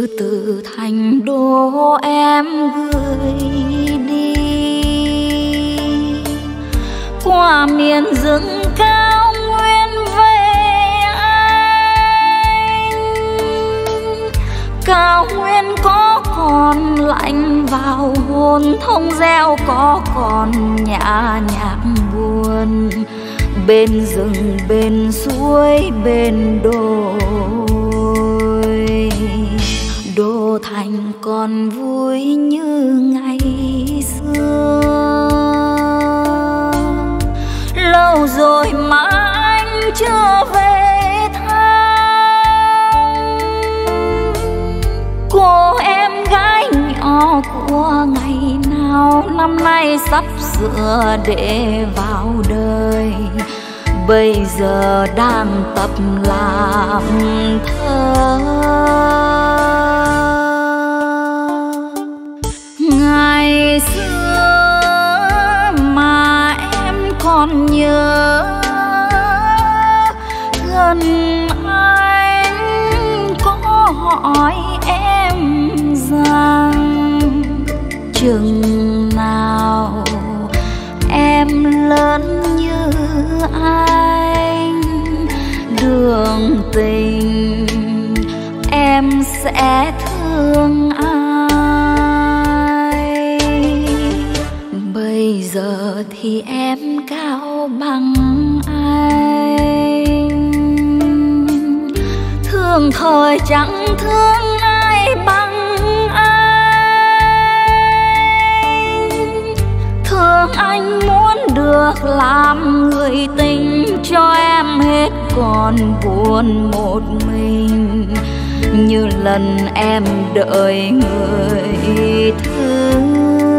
Thư từ thành đô em gửi đi qua miền rừng cao nguyên về anh. Cao nguyên có còn lạnh vào hồn, thông reo có còn nhã nhạc buồn. Bên rừng bên suối bên đồi, đô thành còn vui như ngày xưa. Lâu rồi mà anh chưa về thăm cô em gái nhỏ của ngày nào, năm nay sắp sửa để vào đời. Bây giờ đang tập làm thơ. Ngày xưa mà em còn nhớ, gần anh có hỏi em rằng chừng nào em lớn như anh, đường tình em sẽ thương ai. Bây giờ thì em cao bằng anh, thương thời chẳng thương ai bằng anh. Thương anh muốn được làm người tình cho em hết, còn buồn một mình như lần em đợi người thương.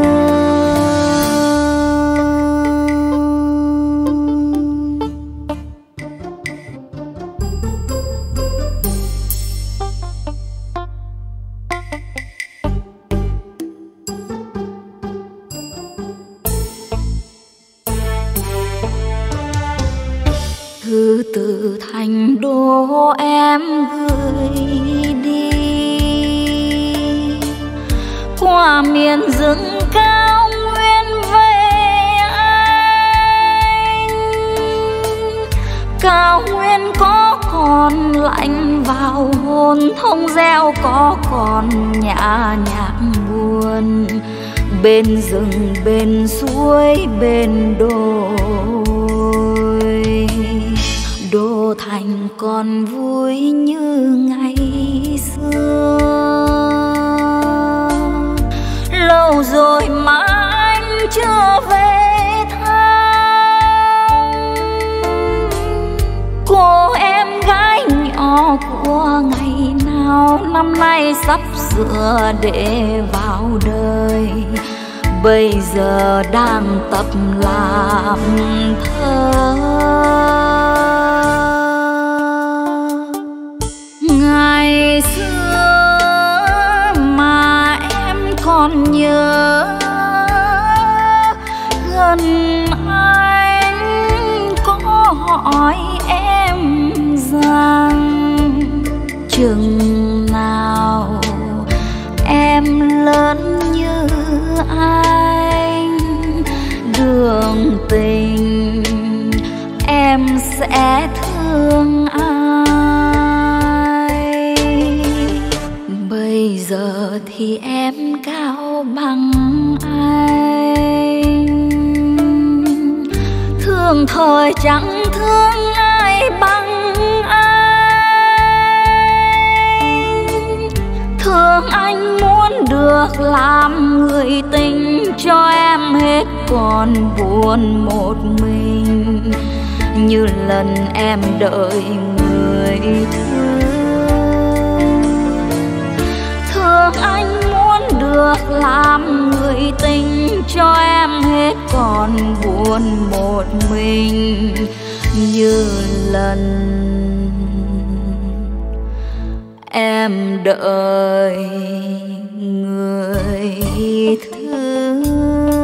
Thư từ thành đô em gửi đi qua miền rừng cao nguyên về anh. Cao nguyên có còn lạnh vào hồn, thông reo có còn nhã nhạc buồn. Bên rừng bên suối bên đồi, đô thành còn vui như ngày xưa. Lâu rồi mà anh chưa về thăm cô em gái nhỏ của ngày nào, năm nay sắp sửa để vào đời. Bây giờ đang tập làm thơ. Ngày xưa mà em còn nhớ, gần anh có hỏi em rằng chừng nào em lớn như anh, đường tình em sẽ thương ai. Bây giờ thì em cao bằng anh, thương thời chẳng thương ai bằng anh. Thương anh muốn được làm người tình cho em hết, còn buồn một mình như lần em đợi người thương. Thương anh muốn được làm người tình cho em hết, còn buồn một mình như lần em đợi người thương.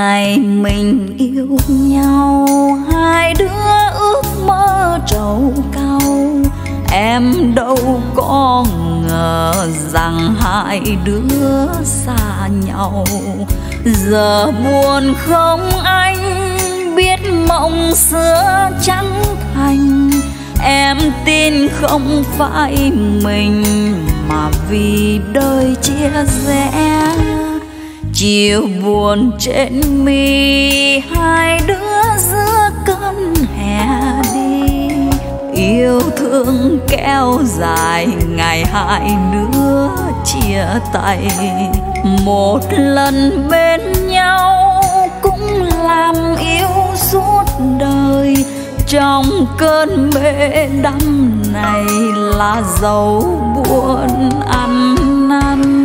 Ngày mình yêu nhau, hai đứa ước mơ trầu cau. Em đâu có ngờ rằng hai đứa xa nhau. Giờ buồn không anh biết mộng xưa chẳng thành. Em tin không phải mình mà vì đời chia rẽ. Chiều buồn trên mi hai đứa giữa cơn hè đi. Yêu thương kéo dài ngày hai đứa chia tay. Một lần bên nhau cũng làm yêu suốt đời. Trong cơn mê đắm này là dấu buồn ăn năn.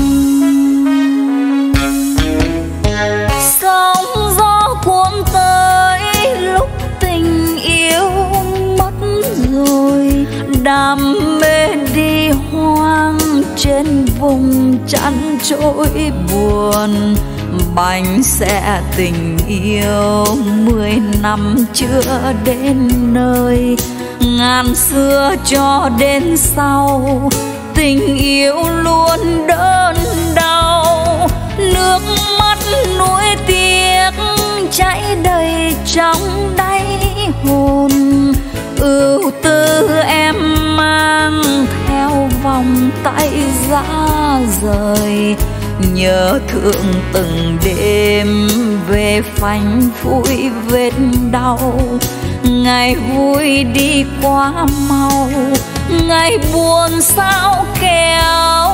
Sóng gió cuốn tới lúc tình yêu mất rồi. Đam mê đi hoang trên vùng chăn trôi buồn. Bánh xe tình yêu 10 năm chưa đến nơi. Ngàn xưa cho đến sau tình yêu luôn đớn đau. Nước mắt nuối tiếc chảy đầy trong đáy hồn. Ưu tư em mang theo vòng tay giá rời. Nhớ thương từng đêm về phanh phui vết đau. Ngày vui đi quá mau, ngày buồn sao kéo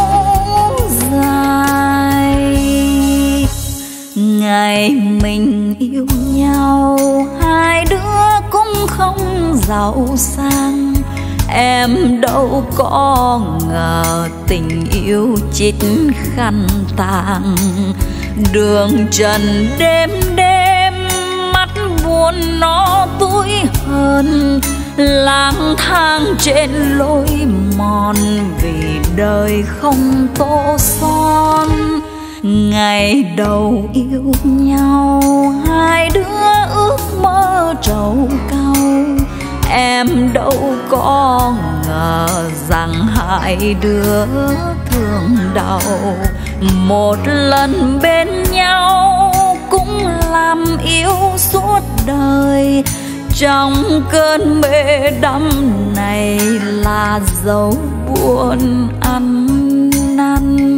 dài. Ngày mình yêu nhau, hai đứa cũng không giàu sang. Em đâu có ngờ tình yêu chít khăn tàng. Đường trần đêm đêm mắt buồn nó tủi hơn. Lang thang trên lối mòn vì đời không tô son. Ngày đầu yêu nhau hai đứa ước mơ trầu cau. Em đâu có ngờ rằng hai đứa thương đau. Một lần bên nhau cũng làm yêu suốt đời. Trong cơn mê đắm này là dấu buồn ăn năn.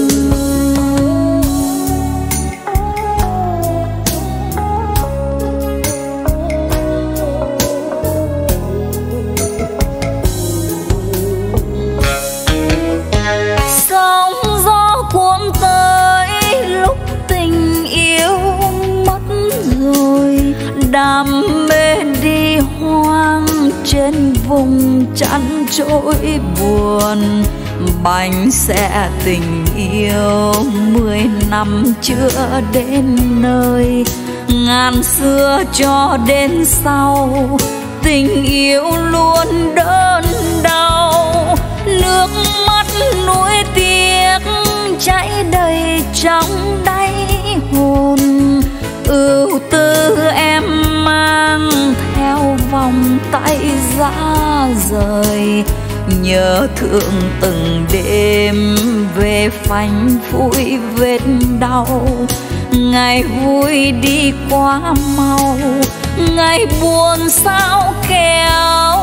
Đam mê đi hoang trên vùng chăn trôi buồn. Bánh xe tình yêu 10 năm chưa đến nơi. Ngàn xưa cho đến sau tình yêu luôn đớn đau. Nước mắt nuối tiếc chảy đầy trong đáy hồn. Ưu tư em mang theo vòng tay giá rời. Nhớ thương từng đêm về phanh phui vết đau. Ngày vui đi quá mau, ngày buồn sao kéo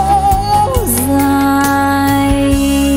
dài.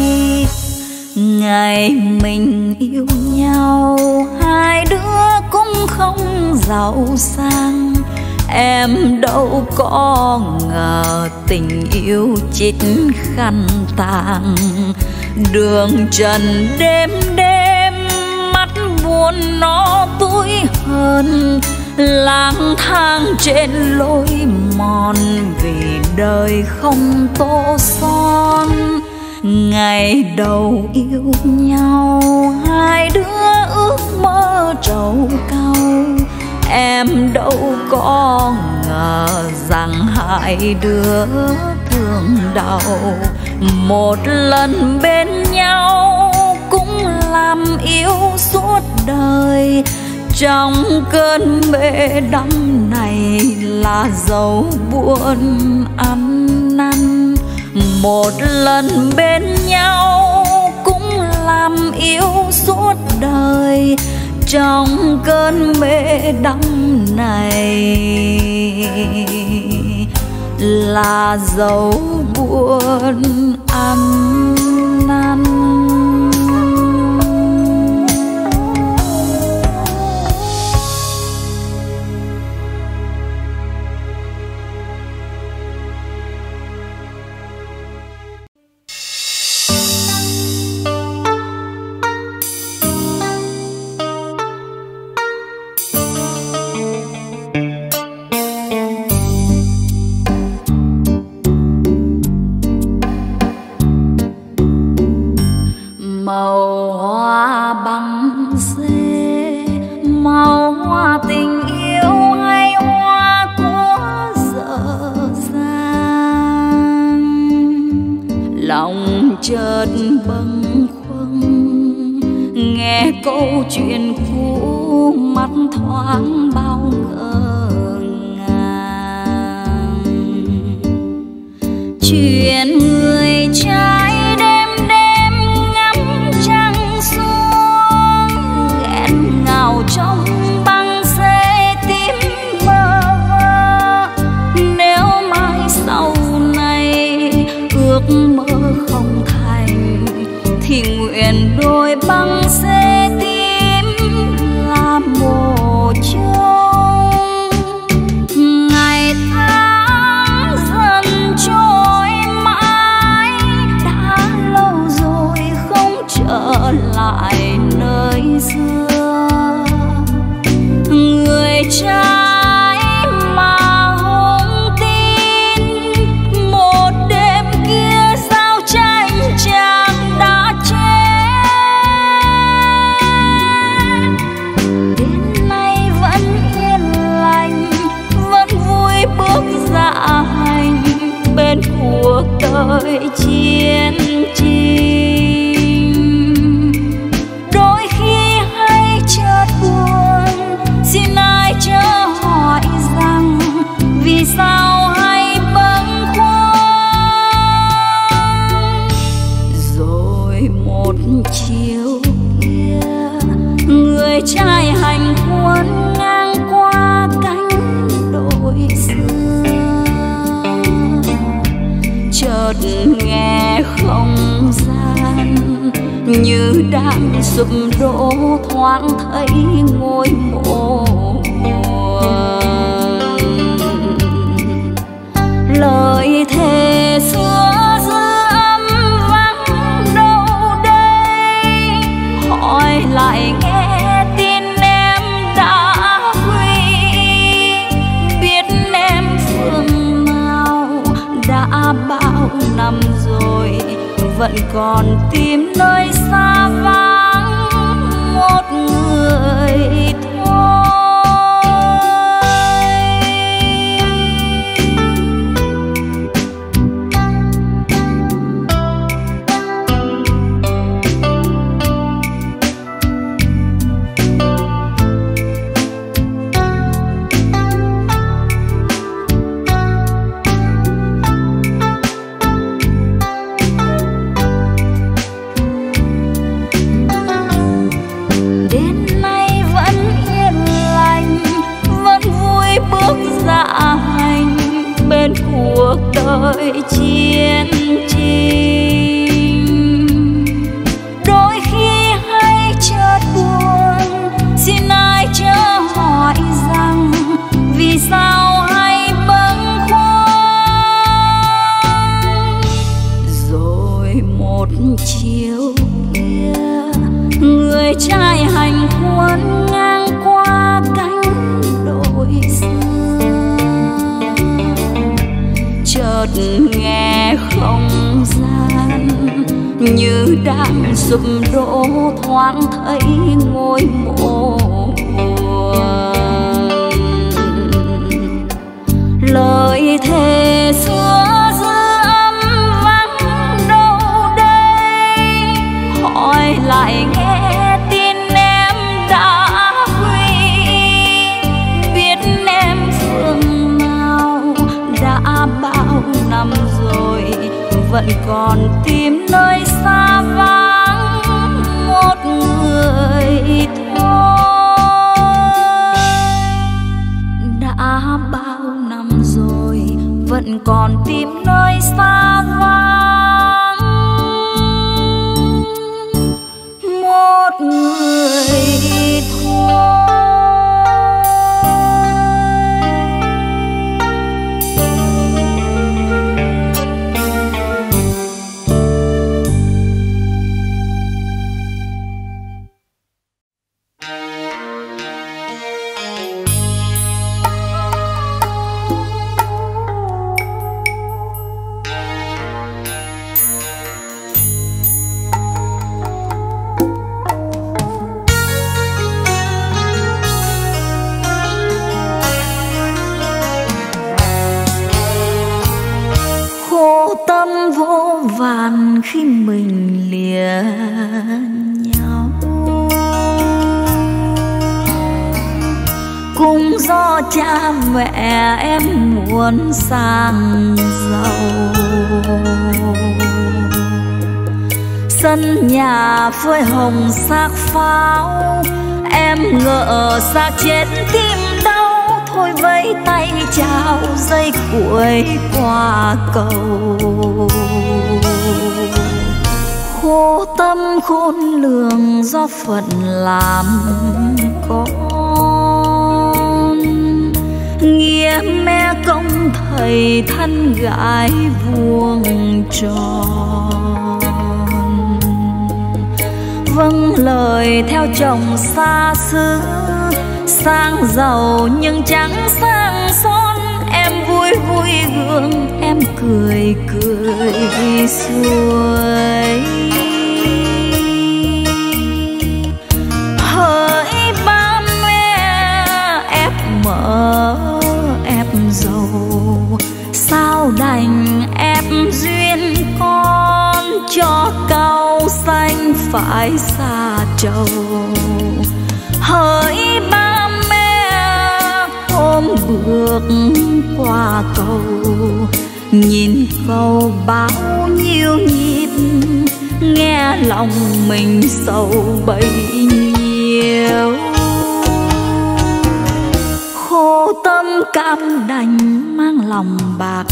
Ngày mình yêu nhau hai đứa cũng không giàu sang. Em đâu có ngờ tình yêu chít khăn tàng. Đường trần đêm đêm mắt buồn nó tủi hơn. Lang thang trên lối mòn vì đời không tô son. Ngày đầu yêu nhau hai đứa ước mơ trầu cau. Em đâu có ngờ rằng hai đứa thương đau. Một lần bên nhau cũng làm yêu suốt đời. Trong cơn mê đắm này là dấu buồn ăn năn. Một lần bên nhau cũng làm yêu suốt đời. Trong cơn mê đắm này là dấu buồn ăn năn. Màu hoa băng xê, màu hoa tình yêu hay hoa của dở dang. Lòng chợt bâng khuâng nghe câu chuyện cũ, mắt thoáng bao ngỡ ngàng. Chuyện người trai trong băng xê tím bơ vơ. Nếu mai sau này ước mơ không thành thì nguyện đôi băng xê tím là mồ chôn. Ngày tháng dần trôi mãi, đã lâu rồi không trở lại nơi xưa. Người trai mà không tin, một đêm kia giao tranh chàng đã chết. Đến nay vẫn yên lành, vẫn vui bước dạ hành bên cuộc đời chiến tranh. Đôi khi hay chợt buồn, xin ai chớ hỏi rằng vì sao hay bâng khuâng. Rồi một chiều kia, người trai hành quân ngang qua cánh đồi xưa. Chợt nghe không gian như đang sụp đổ, thoáng thấy ngôi mộ. Lời thề xưa dư âm vắng đâu đây, hỏi lại nghe tin em đã quy. Biết em phương nào đã bao năm rồi, vẫn còn tìm nơi xa vắng một người thôi. Cuộc đời chiến tranh, đôi khi hay chợt buồn, xin ai chớ hỏi rằng vì sao hay bâng khuâng. Rồi một chiều kia, người trai hành quân ngang qua cánh đồi xưa. Chợt nghe không gian như đang sụp đổ, thoáng thấy ngôi mộ. Lời thề xưa dư âm vắng đâu đây, hỏi lại nghe tin em đã quy. vẫn còn tìm nơi xa vắng một người thôi. Đã bao năm rồi vẫn còn tìm nơi xa vắng một người thôi. Vô vàn khi mình lìa nhau, cũng do cha mẹ em muốn sang giàu. Sân nhà phơi hồng xác pháo, em ngỡ xác chết tim đau. Thôi vẫy tay chào dây cuối qua cầu. Khổ tâm khôn lường do phận làm con, nghĩa mẹ công thầy thân gái vuông tròn. Vâng lời theo chồng xa xứ, sang giàu nhưng chẳng sang son. Em vui vui gương, em cười cười xuôi. Hỡi ba mẹ ép mở ép giàu, sao đành ép duyên con cho cao xanh phải xa trầu. Hỡi ba mẹ hôm bước qua cầu, nhìn cầu bao nhiêu nhịp, nghe lòng mình sầu bấy nhiêu. Khổ tâm cam đành mang lòng bạc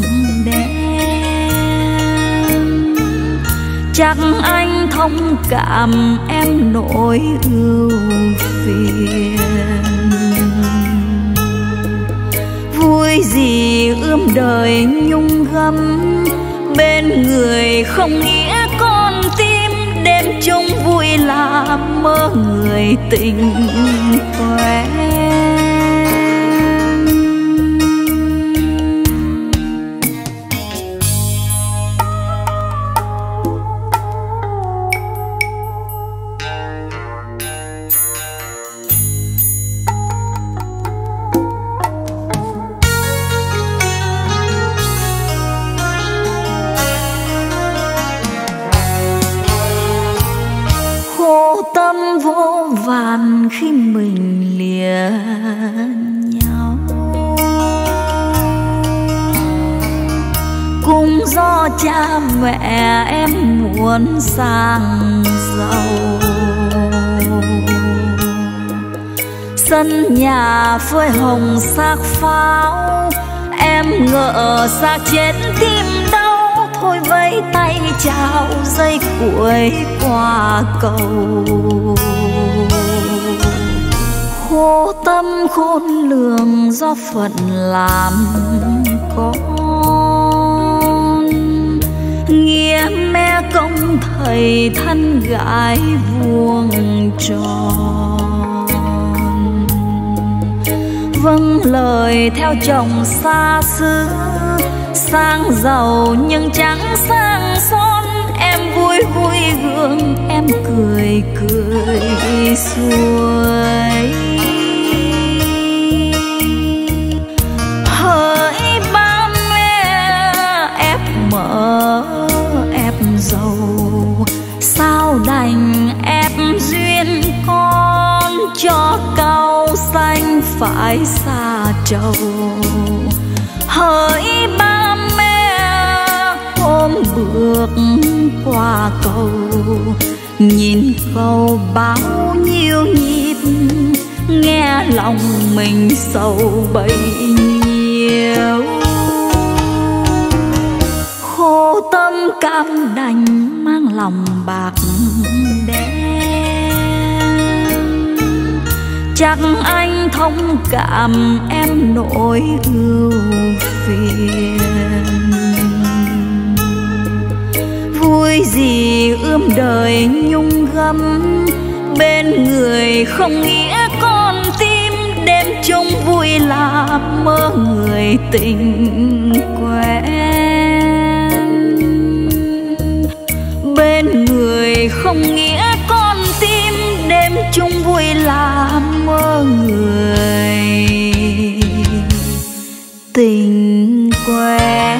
đen, chắc anh thông cảm em nỗi ưu phiền. Vui gì ươm đời nhung gấm, bên người không nghĩa con tim. Đêm chung vui là mơ người tình quen. Tâm vô vàn khi mình lìa nhau, cũng do cha mẹ em muốn sang giàu. Sân nhà phơi hồng xác pháo, em ngỡ xác chết tim đau. Thôi vẫy tay chào dây cuối qua cầu. Khổ tâm khôn lường do phận làm con, nghĩa mẹ công thầy thân gái vuông tròn. Vâng lời theo chồng xa xứ, sang giàu nhưng chẳng sang son. Em vui vui gương, em cười cười xuôi. Hỡi ba mẹ ép mở ép giàu, sao đành ép duyên con cho cao xanh phải xa trầu. Hỡi ba mẹ hôm bước qua cầu, nhìn cầu bao nhiêu nhịp, nghe lòng mình sầu bấy nhiêu. Khô tâm cam đành mang lòng bạc đen, chắc anh thông cảm em nỗi ưu phiền. Vui gì ươm đời nhung gấm, bên người không nghĩa con tim, đêm chung vui là mơ người tình quen. Bên người không nghĩa con tim, đêm chung vui là mơ người tình quen.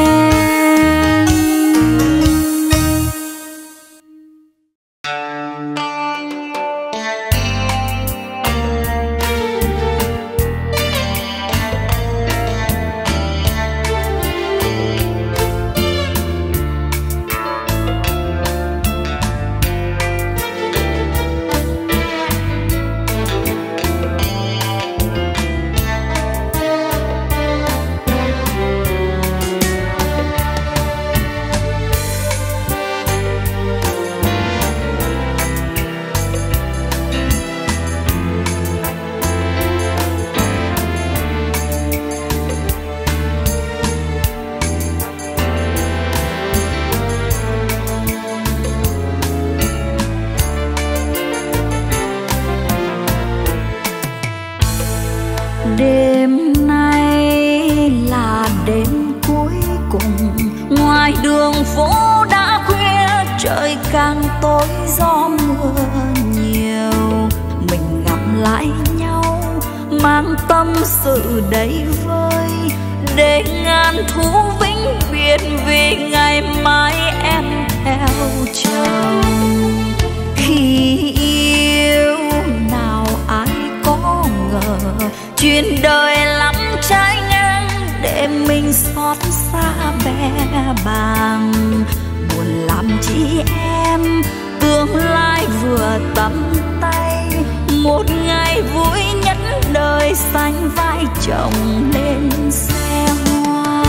Đêm nay là đêm cuối cùng, ngoài đường phố đã khuya, trời càng tối gió mưa nhiều. Mình gặp lại nhau mang tâm sự đầy vơi, để ngàn thú vĩnh biệt vì ngày mai em theo chồng. Khi yêu nào ai có ngờ, chuyện đời lắm trái ngang, để mình xót xa bé bàng. Buồn làm chi em, tương lai vừa tầm tay, một ngày vui nhất đời sánh vai chồng lên xe hoa.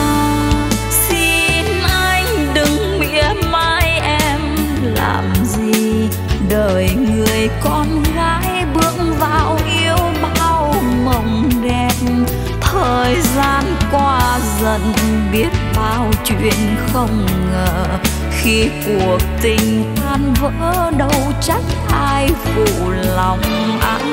Xin anh đừng mỉa mai em làm gì, đời người con gái bước vào yêu bao mộng đẹp. Thời gian qua dần biết bao chuyện không ngờ, khi cuộc tình tan vỡ đâu trách ai phụ lòng ai.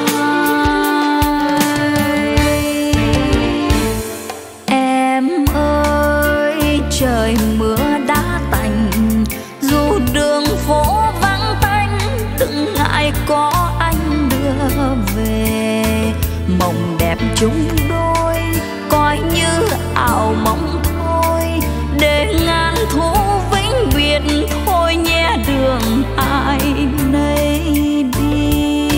Em ơi trời mưa đã tạnh, dù đường phố vắng tanh, đừng ngại có anh đưa về. Mộng đẹp chúng đôi coi như ảo mộng thôi, để ngàn thú vĩnh biệt thôi nhé, đường ai nấy đi.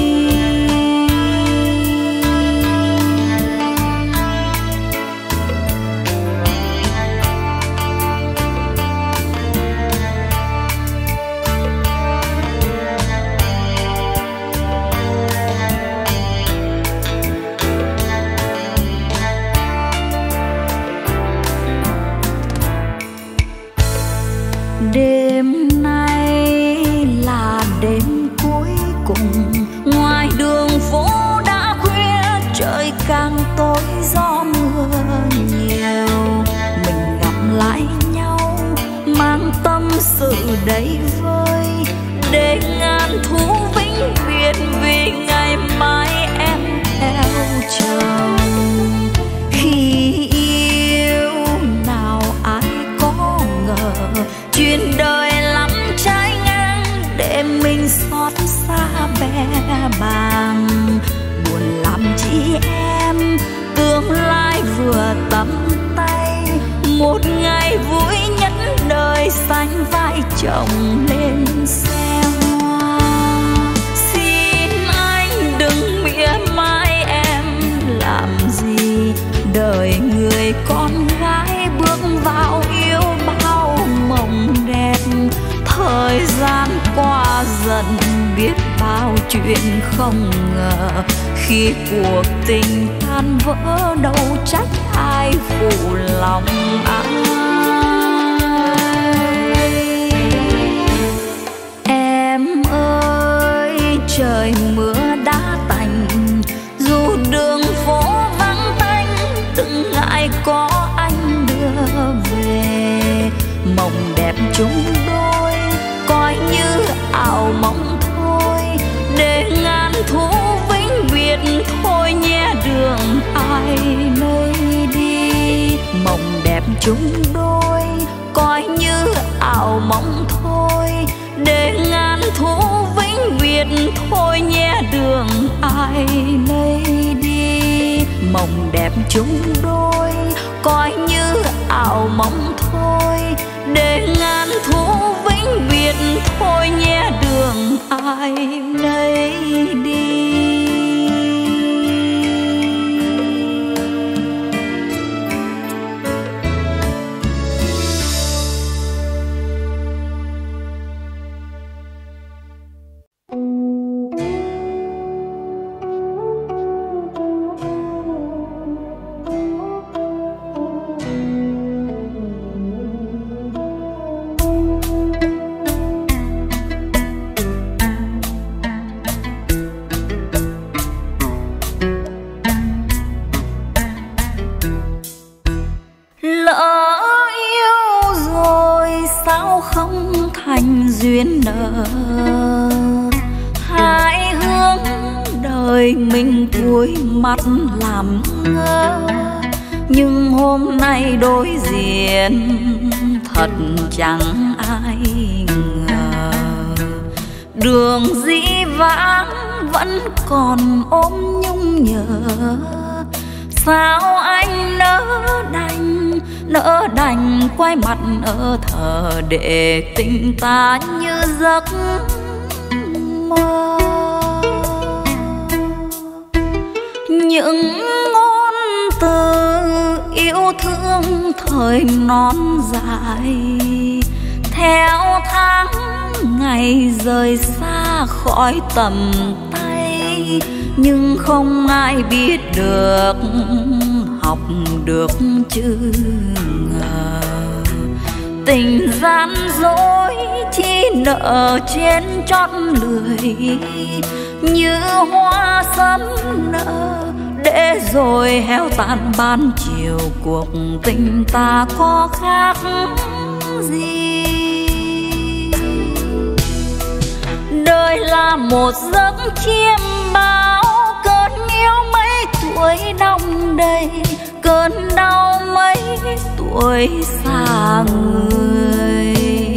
Đêm nay là đêm cuối cùng, ngoài đường phố đã khuya, trời càng tối gió mưa nhiều. Mình gặp lại nhau mang tâm sự đầy vơi, để ngàn thú vĩnh biệt vì ngày mai em theo chồng. Khi yêu nào ai có ngờ, chuyện đời lắm trái ngang, để mình xót xa bé bàng. Buồn làm chi em, tương lai vừa tầm tay, một ngày vui nhất đời sánh vai chồng lên xe hoa. Xin anh đừng mỉa mai em làm gì, đời người con gái bước vào yêu bao mộng đẹp. giận biết bao chuyện không ngờ. Khi cuộc tình tan vỡ đâu trách ai phụ lòng ai. Em ơi trời mưa đã tạnh, dù đường phố vắng tanh từng ngại có anh đưa về. Mộng đẹp chúng đôi coi như ảo mộng thôi, để ngàn thu vĩnh biệt thôi nhé đường ai nơi đi. Mộng đẹp chúng đôi coi như ảo mộng thôi, để ngàn thu vĩnh biệt thôi nhé đường ai nơi đi. Mộng đẹp chúng đôi coi như ảo mộng thôi, để ngàn thu vĩnh biệt thôi nhé đường ai nấy đi. Duyên nợ hai hướng đời mình cúi mắt làm ngơ, nhưng hôm nay đối diện thật chẳng ai ngờ. Đường dĩ vãng vẫn còn ôm nhung nhớ, sao anh nỡ đành quay mặt ở thờ, để tình ta như giấc mơ. Những ngôn từ yêu thương thời non dài, theo tháng ngày rời xa khỏi tầm tay, nhưng không ai biết được học được chứ ngờ. Tình gian dối chỉ nợ trên chót lưỡi, như hoa sớm nở để rồi héo tàn ban chiều. Cuộc tình ta có khác gì? Đời là một giấc chiêm bao, cơn yêu mấy tuổi đong đầy, cơn đau mấy tuổi xa người.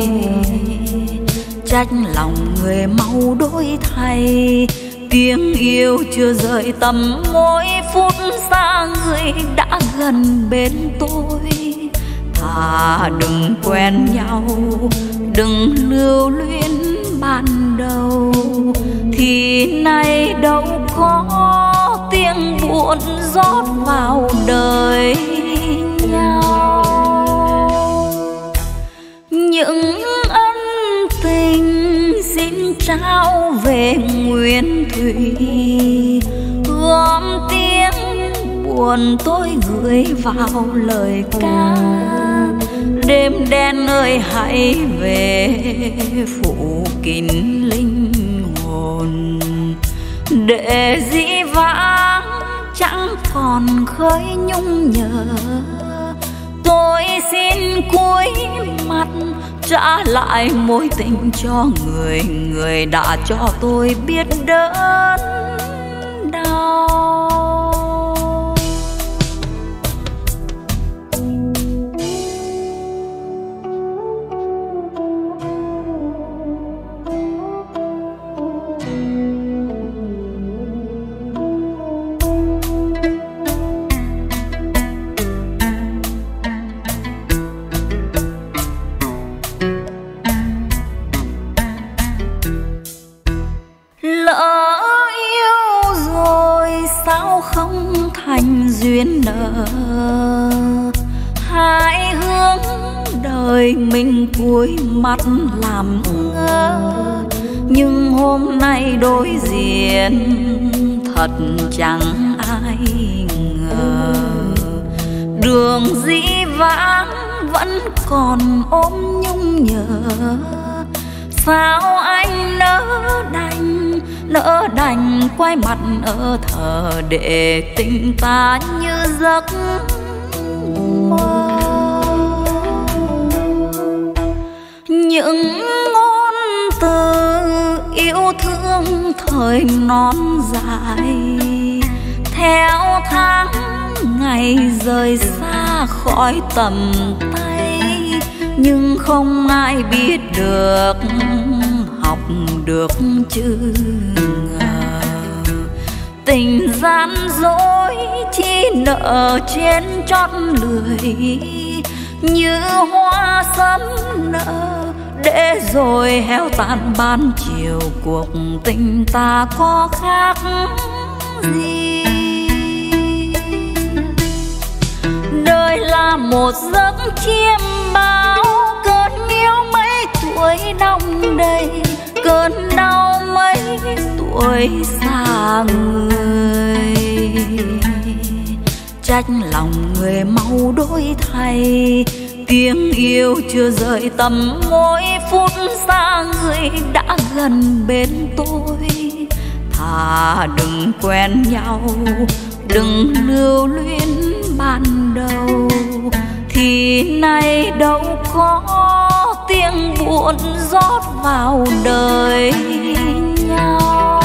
Trách lòng người mau đổi thay, tiếng yêu chưa rời tầm môi, phút xa người đã gần bên tôi. Thà đừng quen nhau, đừng lưu luyến ban đầu, thì nay đâu có tiếng buồn rót vào đời nhau. Những ân tình xin trao về nguyên thủy, gom tiếng buồn tôi gửi vào lời ca. Đêm đen ơi hãy về phụ kín linh hồn, để dĩ vãng chẳng còn khơi nhung nhớ. Tôi xin cúi mặt trả lại mối tình cho người, người đã cho tôi biết đớn đau. Duyên nợ hai hướng đời mình cúi mắt làm ngơ, nhưng hôm nay đối diện thật chẳng ai ngờ. Đường dĩ vãng vẫn còn ôm nhung nhớ, sao anh nỡ đành quay mặt ở thờ để tình ta như giấc mơ. Những ngôn từ yêu thương thời non dài, theo tháng ngày rời xa khỏi tầm tay, nhưng không ai biết được, học được chứ ngờ. Tình gian dối chỉ nở trên chót lưỡi, như hoa sớm nở để rồi héo tàn ban chiều. Cuộc tình ta có khác gì? Đời là một giấc chiêm bao, cơn yêu mấy tuổi đong đầy, cơn đau mấy tuổi xa người. Trách lòng người mau đổi thay, tiếng yêu chưa rời tầm môi, phút xa người đã gần bên tôi. Thà đừng quen nhau, đừng lưu luyến ban đầu, thì nay đâu có tiếng buồn rót vào đời nhau.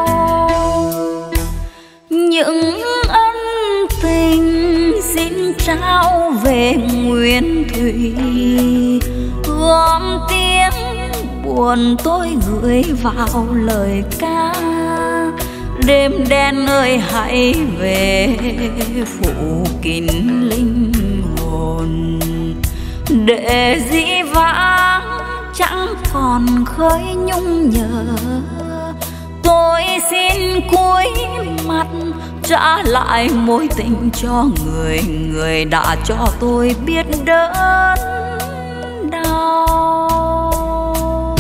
Những ân tình xin trao về nguyên thủy, gom tiếng buồn tôi gửi vào lời ca. Đêm đen ơi hãy về phủ kín linh hồn, để dĩ vãng chẳng còn khơi nhung nhớ. Tôi xin cúi mặt trả lại mối tình cho người, người đã cho tôi biết đớn đau.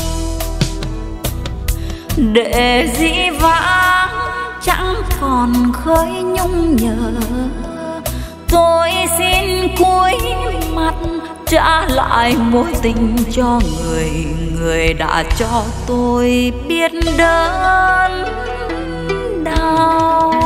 Để dĩ vãng chẳng còn khơi nhung nhớ, tôi xin cúi mặt trả lại mối tình cho người, người đã cho tôi biết đớn đau.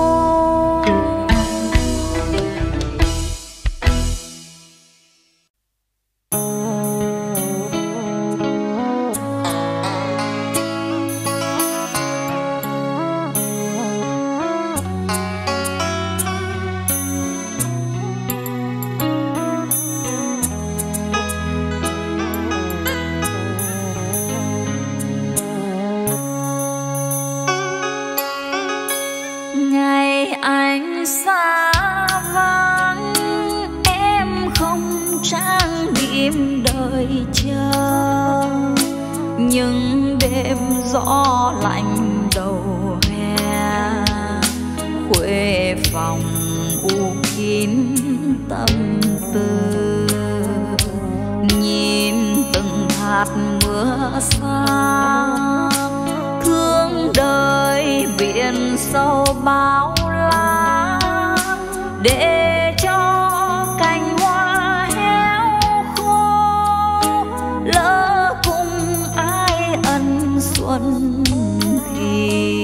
Anh xa vắng em không trang điểm đợi chờ, nhưng đêm gió lạnh đầu hè khuê phòng u kín tâm tư. Nhìn từng hạt mưa xa, thương đời biển sâu bao la, để cho cành hoa héo khô. Lỡ cùng ai ân xuân thì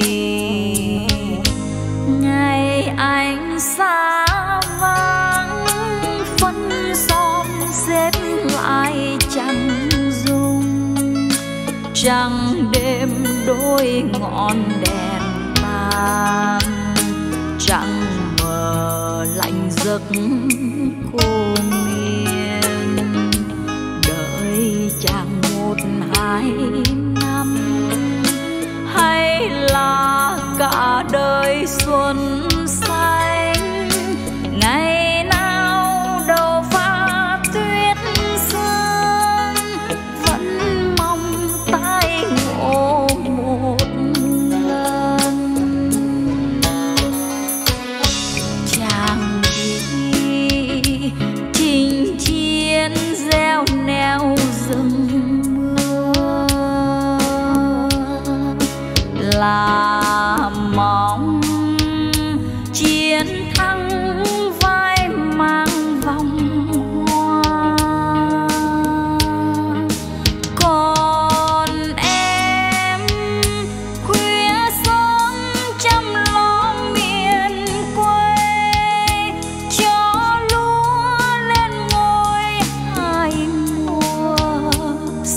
ngày anh xa vắng, phân xóm xếp lại chẳng dung. Trăng đêm đôi ngọn đèn tàn, trăng mờ lạnh giấc cô miên. Đợi chàng 1-2 năm, hay là cả đời xuân xanh. Ngày nào đầu pha tuyết sương, vẫn mong tái ngộ một lần. Chàng đi chinh chiến gieo neo rừng mưa,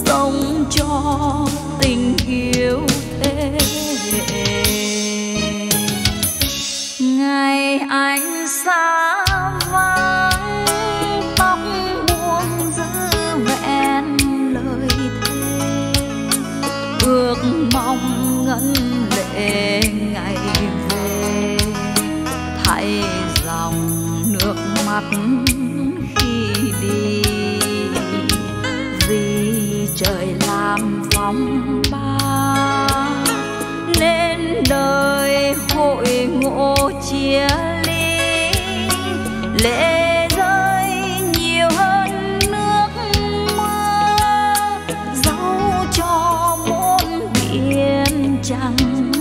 sống cho tình yêu thế. Ngày anh xa vắng, tóc buông giữ vẹn lời thề, ước mong ngân lệ ngày về, thay dòng nước mắt khi đi. Vì trời làm phong ba nên đời hội ngộ chia ly, lệ rơi nhiều hơn nước mưa, dẫu cho muôn biển chẳng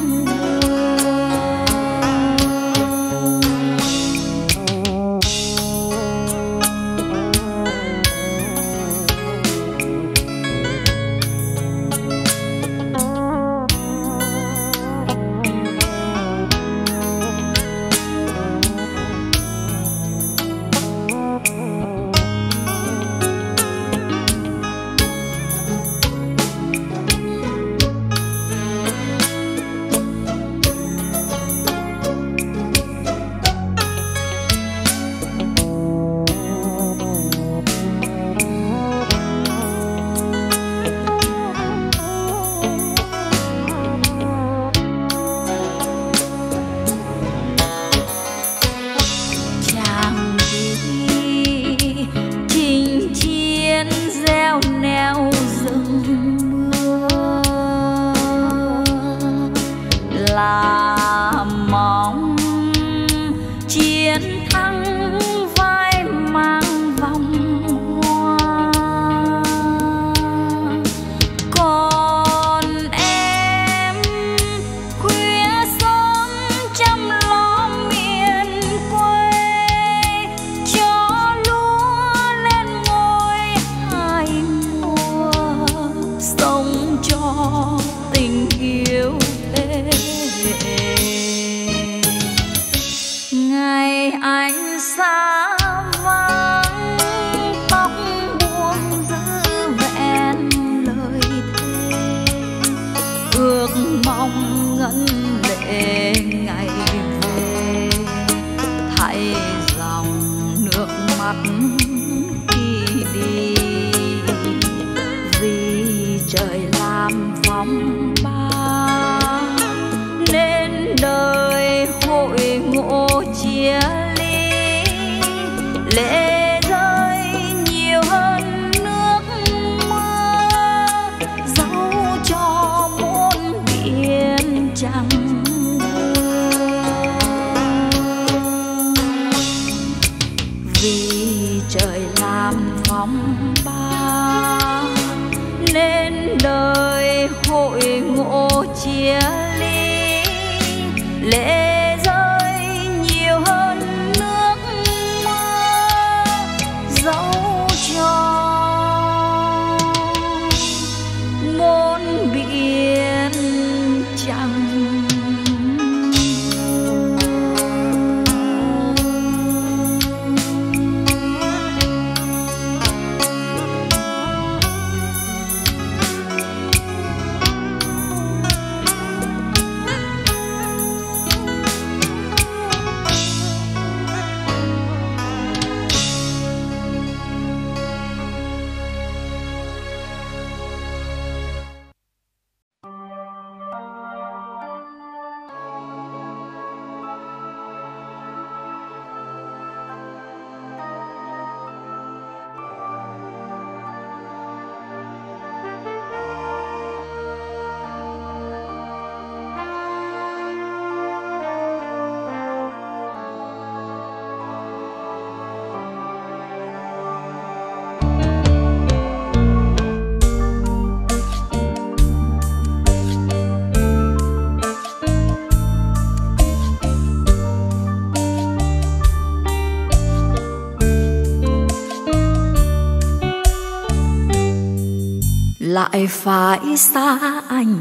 lại phải xa anh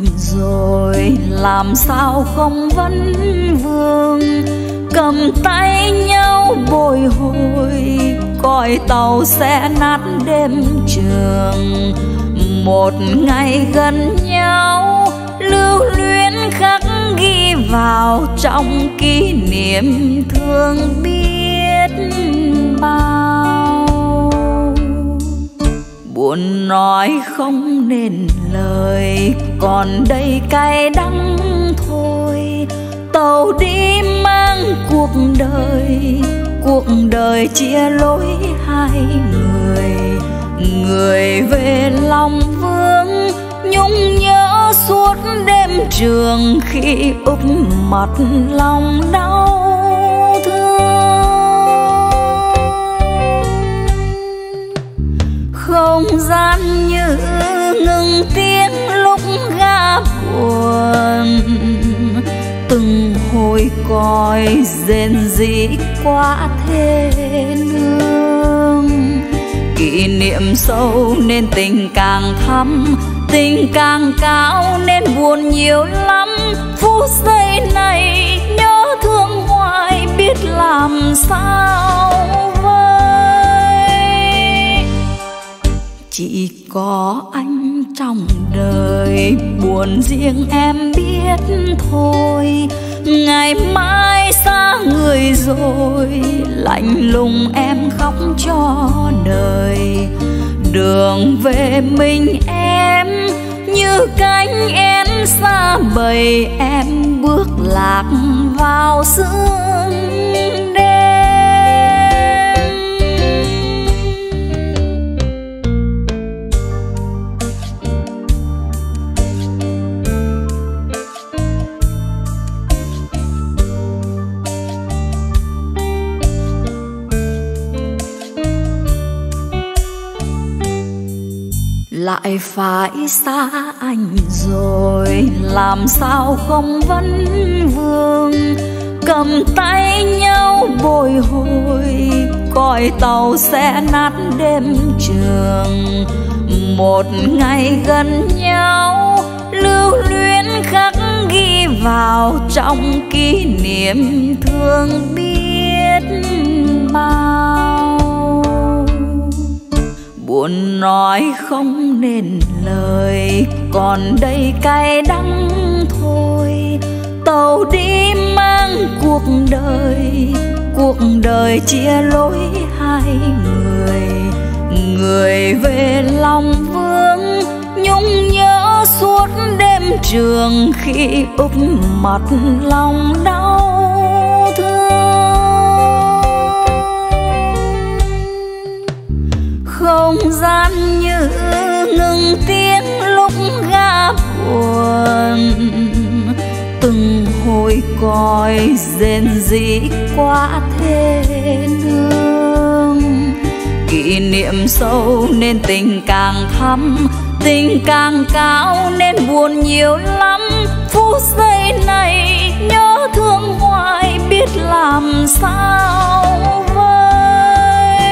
rồi, làm sao không vấn vương, cầm tay nhau bồi hồi, còi tàu sẽ nát đêm trường. một ngày gần nhau, lưu luyến khắc ghi vào trong kỷ niệm thương biết bao. Buồn nói không nên lời, còn đây cay đắng thôi. Tàu đi mang cuộc đời chia lối hai người. Người về lòng vương nhung nhớ suốt đêm trường, khi úp mặt lòng đau thương. Không gian như ngừng tiếng lúc ga buồn, từng hồi còi rền rĩ qua thê lương. Kỷ niệm sâu nên tình càng thắm, tình càng cao nên buồn nhiều lắm. Phút giây này nhớ thương hoài, biết làm sao vơi. Chỉ có anh trong đời, buồn riêng em biết thôi. Ngày mai xa người rồi, lạnh lùng em khóc cho đời. Đường về mình em như cánh én xa bầy, em bước lạc vào sương đêm. Lại phải xa anh rồi, làm sao không vấn vương. Cầm tay nhau bồi hồi, còi tàu sẽ nát đêm trường. Một ngày gần nhau, lưu luyến khắc ghi vào trong kỷ niệm thương biết bao. Buồn nói không nên lời, còn đây cay đắng thôi. Tàu đi mang cuộc đời chia lối hai người. Người về lòng vương nhung nhớ suốt đêm trường, khi úp mặt lòng đau thương. Không gian như ngừng tiếng lúc ga buồn, từng hồi còi rền rĩ qua thê lương. Kỷ niệm sâu nên tình càng thắm, tình càng cao nên buồn nhiều lắm. Phút giây này nhớ thương hoài, biết làm sao vơi.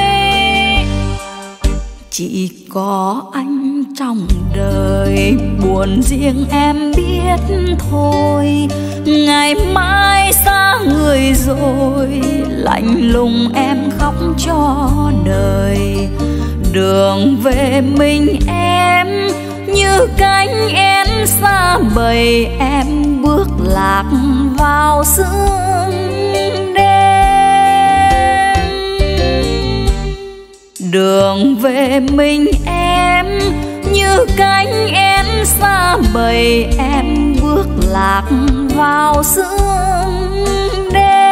Chỉ có anh trong đời, buồn riêng em biết thôi. Ngày mai xa người rồi, lạnh lùng em khóc cho đời. Đường về mình em như cánh én xa bầy, em bước lạc vào sương đêm. Đường về mình em như cánh én xa bầy, em bước lạc vào sương đêm.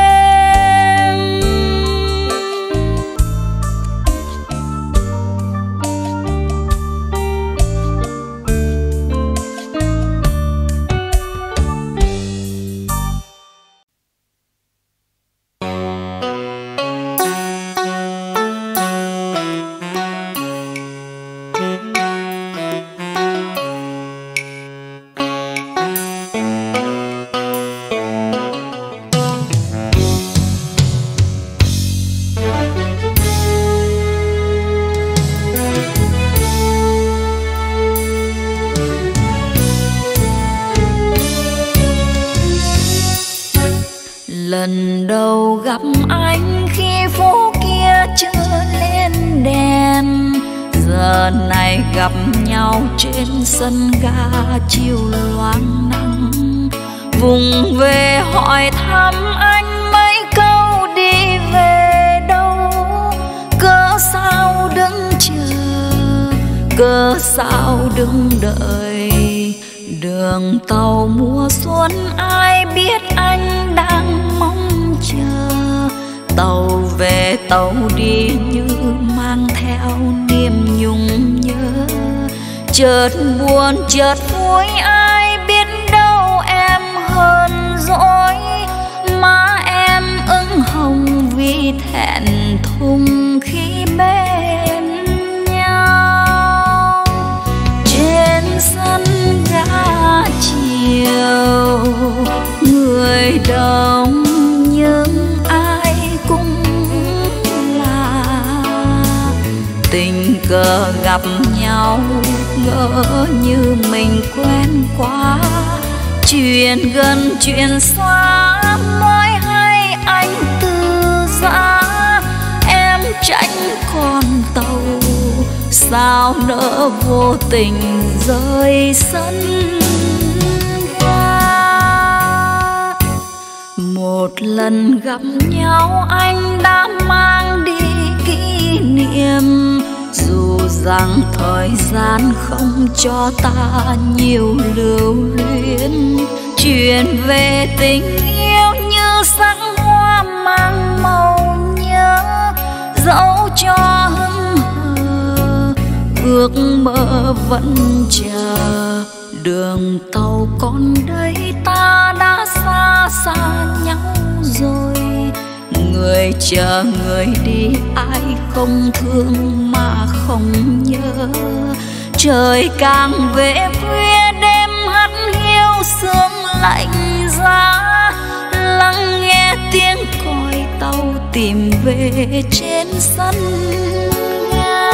Lần đầu gặp anh khi phố kia chưa lên đèn, giờ này gặp nhau trên sân ga chiều loáng nắng. Vùng về hỏi thăm anh mấy câu đi về đâu, cớ sao đứng chờ, cớ sao đứng đợi. Đường tàu mùa xuân ai biết anh đang mong chờ. Tàu về tàu đi như mang theo niềm nhung nhớ. Chợt buồn chợt vui ai biết đâu em hơn dỗi. Má em ửng hồng vì thẹn thùng khi bên nhau. Trên sân ga chiều người đông nhưng ai cũng là tình cờ gặp nhau, ngỡ như mình quen quá. Chuyện gần chuyện xa mới hay anh từ giã. Em tránh con tàu sao nỡ vô tình rơi sân ga. Một lần gặp nhau anh đã mang đi kỷ niệm. Dù rằng thời gian không cho ta nhiều lưu luyến. Chuyện về tình yêu như sắc hoa mang màu nhớ. Dẫu cho hững hờ ước mơ vẫn chờ. Đường tàu còn đây ta đã xa xa nhau rồi. Người chờ người đi ai không thương mà không nhớ. Trời càng về khuya đêm hắt hiu sương lạnh giá. Lắng nghe tiếng còi tàu tìm về trên sân ga.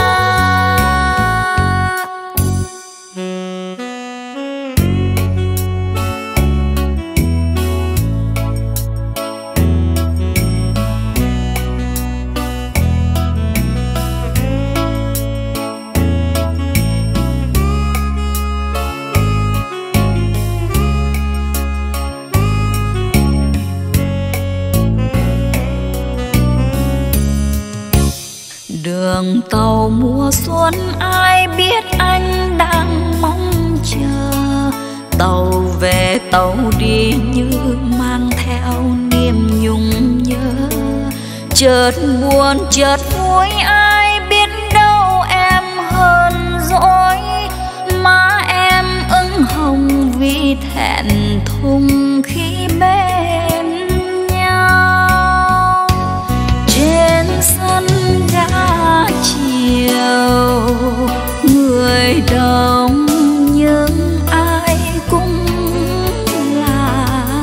Đường tàu mùa xuân ai biết anh đang mong chờ. Tàu về tàu đi như mang theo niềm nhung nhớ. Chợt buồn chợt vui ai biết đâu em hơn dỗi. Má em ửng hồng vì thẹn thùng khi bên nhau. Trên sân ga chiều người đông nhưng ai cũng là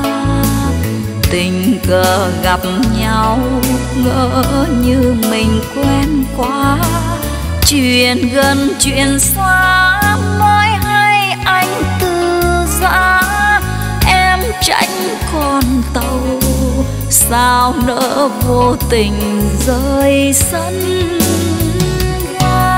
tình cờ gặp nhau, ngỡ như mình quen quá. Chuyện gần chuyện xa mới hay anh từ giã. Em tránh con tàu sao nỡ vô tình rơi sân ga.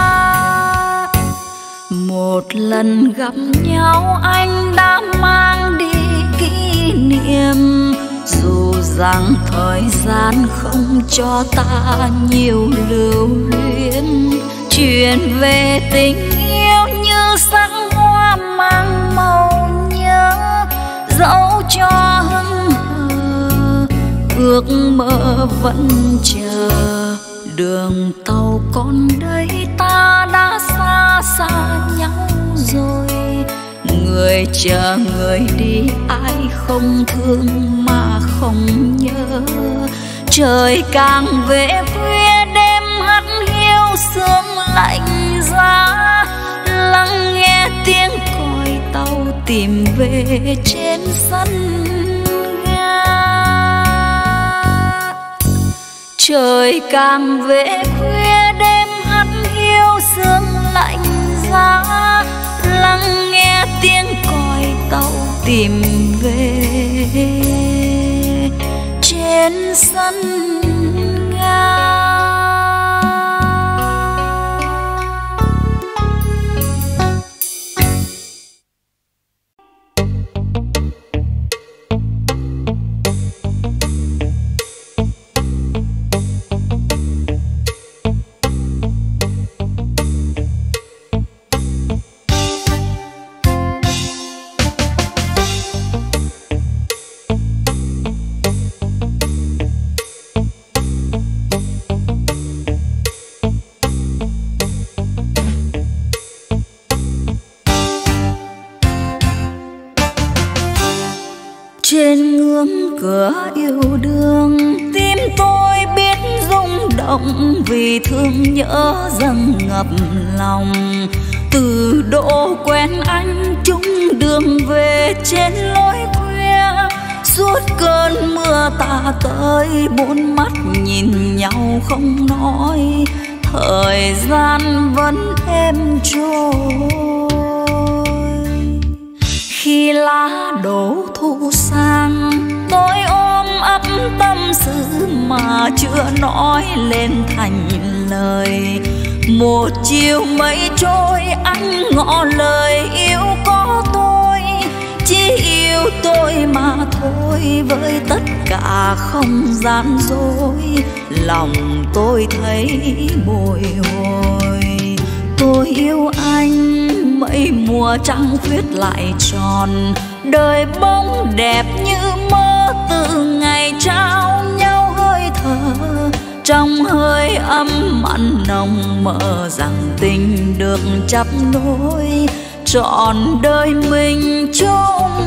Một lần gặp nhau anh đã mang đi kỷ niệm. Dù rằng thời gian không cho ta nhiều lưu luyến. Chuyện về tình yêu như sắc hoa mang màu nhớ. Dẫu cho hững hờ ước mơ vẫn chờ. Đường tàu còn đây ta đã xa xa nhau rồi. Người chờ người đi ai không thương mà không nhớ. Trời càng về khuya đêm hắt hiu sương lạnh giá. Lắng nghe tiếng còi tàu tìm về trên sân ga. Trời càng về khuya đêm hắt hiu sương lạnh giá. Lắng nghe tiếng còi tàu tìm về trên sân ga. Trên ngưỡng cửa yêu đương, tim tôi biết rung động vì thương nhớ dâng ngập lòng. Từ độ quen anh chung đường về trên lối khuya, suốt cơn mưa tà tới bốn mắt nhìn nhau không nói, thời gian vẫn êm trôi. Khi lá đổ thu sang, tôi ôm ấp tâm sự mà chưa nói lên thành lời. Một chiều mây trôi anh ngỏ lời yêu có tôi, chỉ yêu tôi mà thôi, với tất cả không gian dối, lòng tôi thấy bồi hồi. Tôi yêu anh, mấy mùa trăng khuyết lại tròn, đời bóng đẹp như mơ từ ngày trao nhau hơi thở. Trong hơi ấm mặn nồng mơ rằng tình được chấp nối, trọn đời mình chung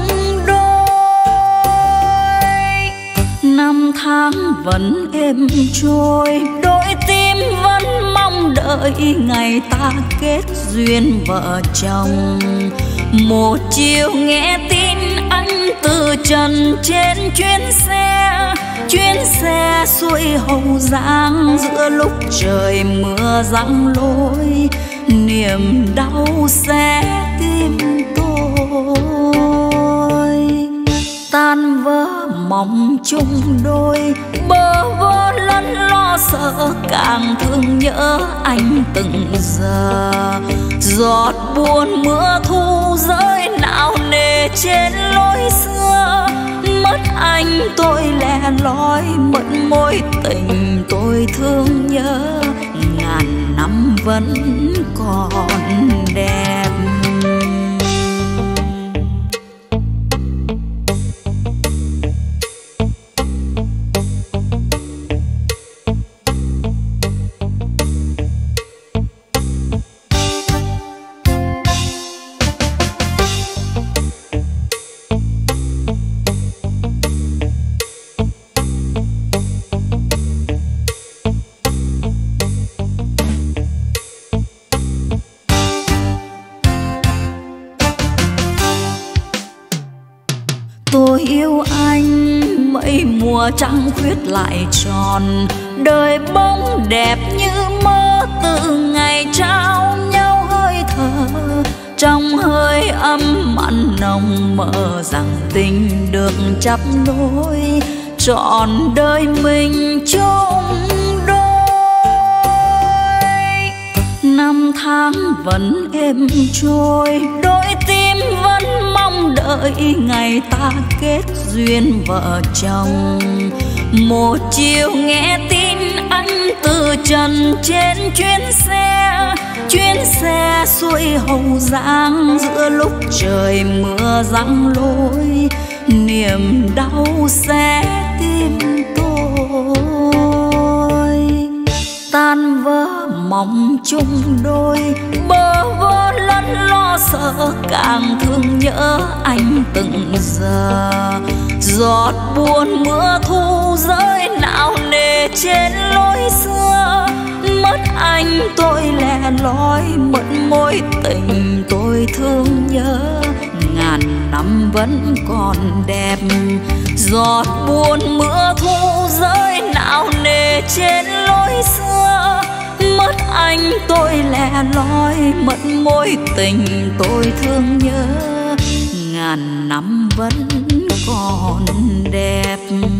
đôi. Năm tháng vẫn êm trôi, đôi tim vẫn mong đợi ngày ta kết duyên vợ chồng. Một chiều nghe tin anh từ trần trên chuyến xe xuôi Hậu Giang, giữa lúc trời mưa giăng lối, niềm đau xé tim tôi. Tan vỡ mong chung đôi, bơ vơ lẫn lo sợ, càng thương nhớ anh từng giờ. Giọt buồn mưa thu rơi nặng nề trên lối xưa, mất anh tôi lẻ loi, mất mối tình tôi thương nhớ, ngàn năm vẫn còn đẹp. Tôi yêu anh, mấy mùa trăng khuyết lại tròn, đời bóng đẹp như mơ từ ngày trao nhau hơi thở. Trong hơi ấm mặn nồng mơ rằng tình được chấp nối, trọn đời mình chung đôi. Năm tháng vẫn êm trôi, đôi tim vẫn mong đợi ngày ta kết duyên vợ chồng. Một chiều nghe tin anh từ trần trên chuyến xe xuôi Hậu Giang, giữa lúc trời mưa giăng lối, niềm đau xé tim tôi. Tan vỡ mong chung đôi, bơ vơ lẫn lo sợ, càng thương nhớ anh từng giờ. Giọt buồn mưa thu rơi nặng nề trên lối xưa, mất anh tôi lẻ loi, mất mối tình tôi thương nhớ, ngàn năm vẫn còn đẹp. Giọt buồn mưa thu rơi nặng nề trên lối xưa, mất anh tôi lẻ loi, mất mối tình tôi thương nhớ, ngàn năm vẫn còn đẹp.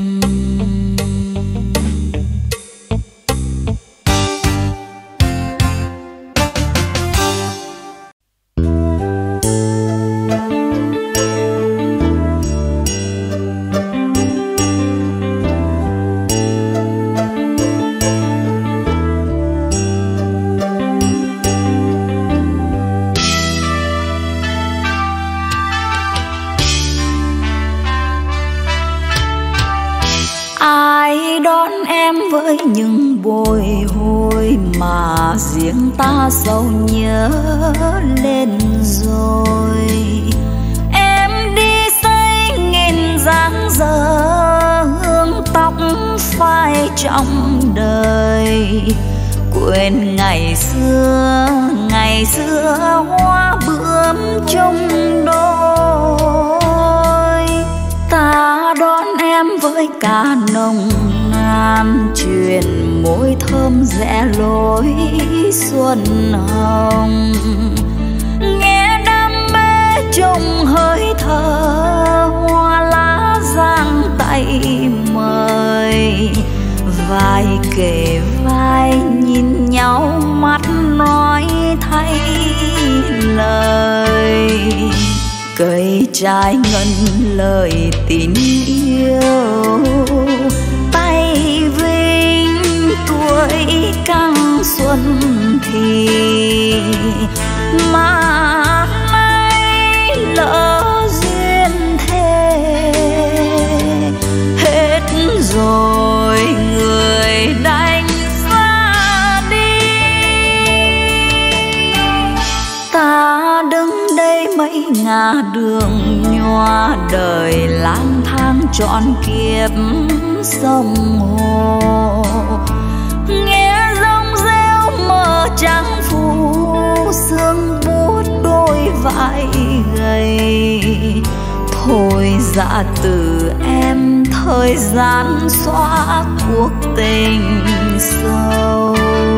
Với những bồi hồi mà riêng ta sâu nhớ lên rồi. Em đi xây nghìn dáng trong đời. Quên ngày xưa hoa bướm chung đôi. Ta đón em với ca nồng nàn, truyền môi thơm rẽ lối xuân hồng. Nghe đam mê trong hơi thở, hoa lá giang tay mời. Vai kề vai nhìn nhau, mắt nói thay lời. Cây trái ngân lời tình yêu, tay vinh tuổi căng xuân thì. Mà nay lỡ duyên thế, hết rồi người đành ra đi. Ta đứng đây mấy ngả đường nhòa, đời lang thang trọn kiếp sông hồ. Nghe rong rêu mơ trắng phủ, sương buốt đôi vai gầy. Thôi dạ từ em, thời gian xóa cuộc tình sâu.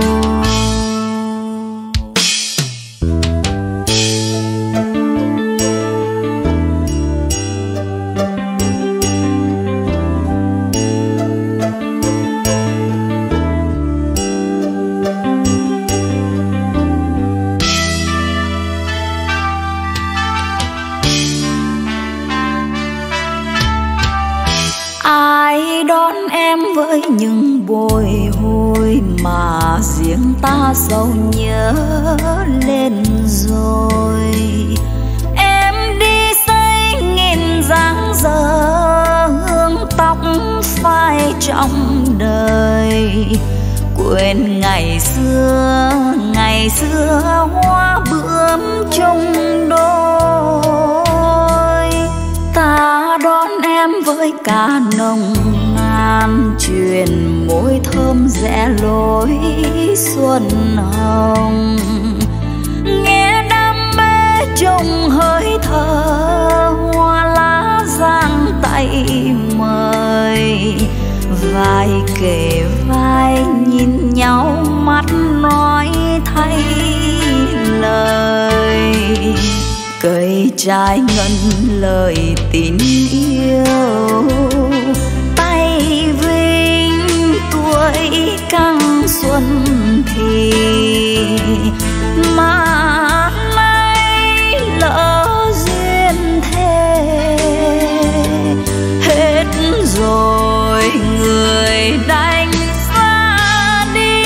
Ai đón em với những bồi hồi mà riêng ta sâu nhớ lên rồi. Em đi xây nghìn dáng dở, hương tóc phai trong đời. Quên ngày xưa hoa bướm chung đôi. Ta đón em với ca nồng nàn, truyền môi thơm rẽ lối xuân hồng. Nghe đam mê trong hơi thở, hoa lá giang tay mời. Vai kề vai nhìn nhau, mắt nói thay lời. Cây trái ngân lời tình yêu, tay vinh tuổi căng xuân thì. Mà nay lỡ duyên thế, hết rồi người đành ra đi.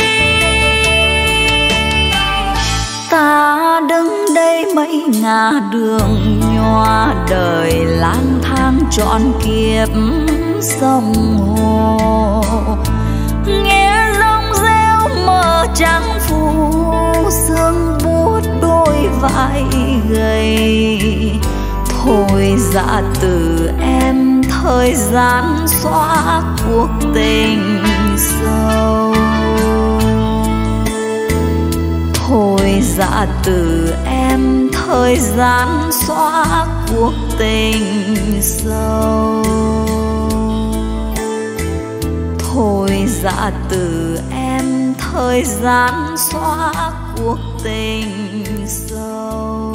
Ta đứng đây mấy ngả đường nhòa, đời lang thang trọn kiếp sông hồ. Nghe rong rêu mơ trắng phủ, sương buốt đôi vai gầy. Thôi dạ từ em, thời gian xóa cuộc tình sâu. Thôi dạ từ em, thời gian xóa cuộc tình sâu. Thôi dạ từ em, thời gian xóa cuộc tình sâu.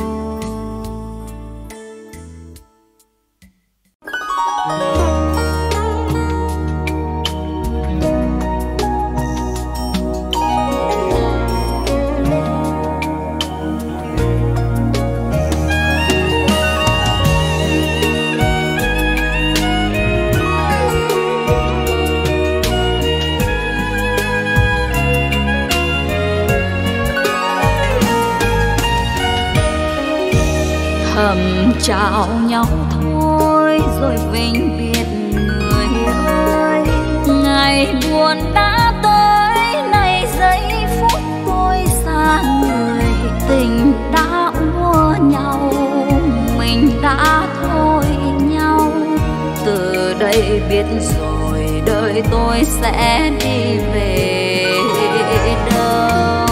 Thầm chào nhau thôi rồi vĩnh biệt người ơi. Ngày buồn đã tới, này giây phút tôi xa người. Tình đã úa nhau, mình đã thôi nhau. Từ đây biết rồi đời tôi sẽ đi về đâu.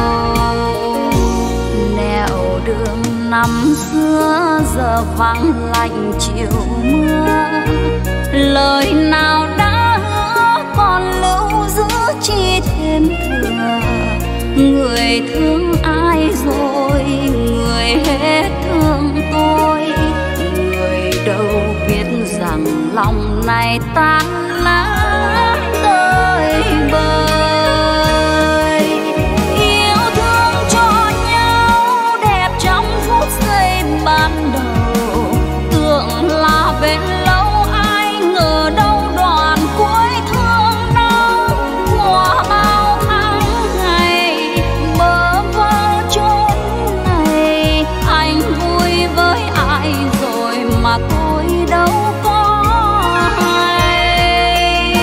Nẻo đường năm xưa giờ vắng lạnh chiều mưa, lời nào đã hứa còn lưu giữ chi thêm thừa. Người thương ai rồi, người hết thương tôi, người đâu biết rằng lòng này tan nát tơi bời. Yêu thương cho nhau đẹp trong phút giây ban đầu, tưởng là bên lâu ai ngờ đâu đoạn cuối thương đau. Qua bao tháng ngày bơ vơ chốn này, anh vui với ai rồi mà tôi đâu có hay.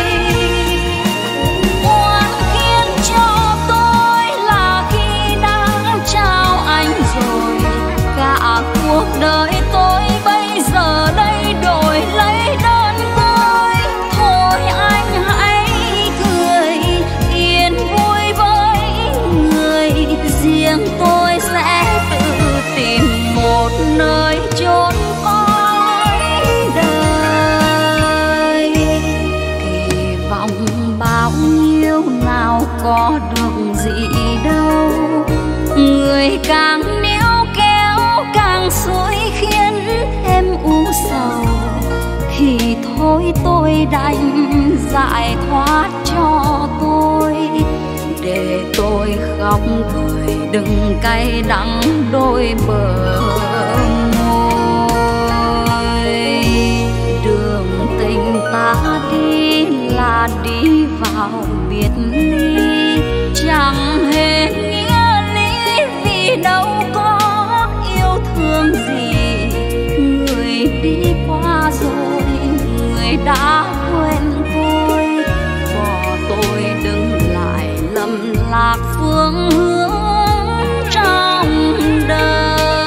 Oan khiến cho tôi là khi đã trao anh rồi, cả cuộc đời tôi bây giờ đây đổi lấy đơn côi. Thôi anh hãy cười yên vui với người, riêng tôi sẽ tự tìm một nơi chốn cõi đời. Kỳ vọng bao nhiêu nào có được gì đâu, người càng níu kéo càng xối khiến thêm u sầu. Thì thôi tôi đành giải thoát cho tôi, để tôi khóc cười đừng cay đắng đôi bờ môi. Đường tình ta đi là đi vào biệt ly, chẳng hề nghĩa lý vì đâu có yêu thương gì. Người đi qua rồi, người đã quên tôi, bỏ tôi đứng lại lầm lạc phương hướng trong đời.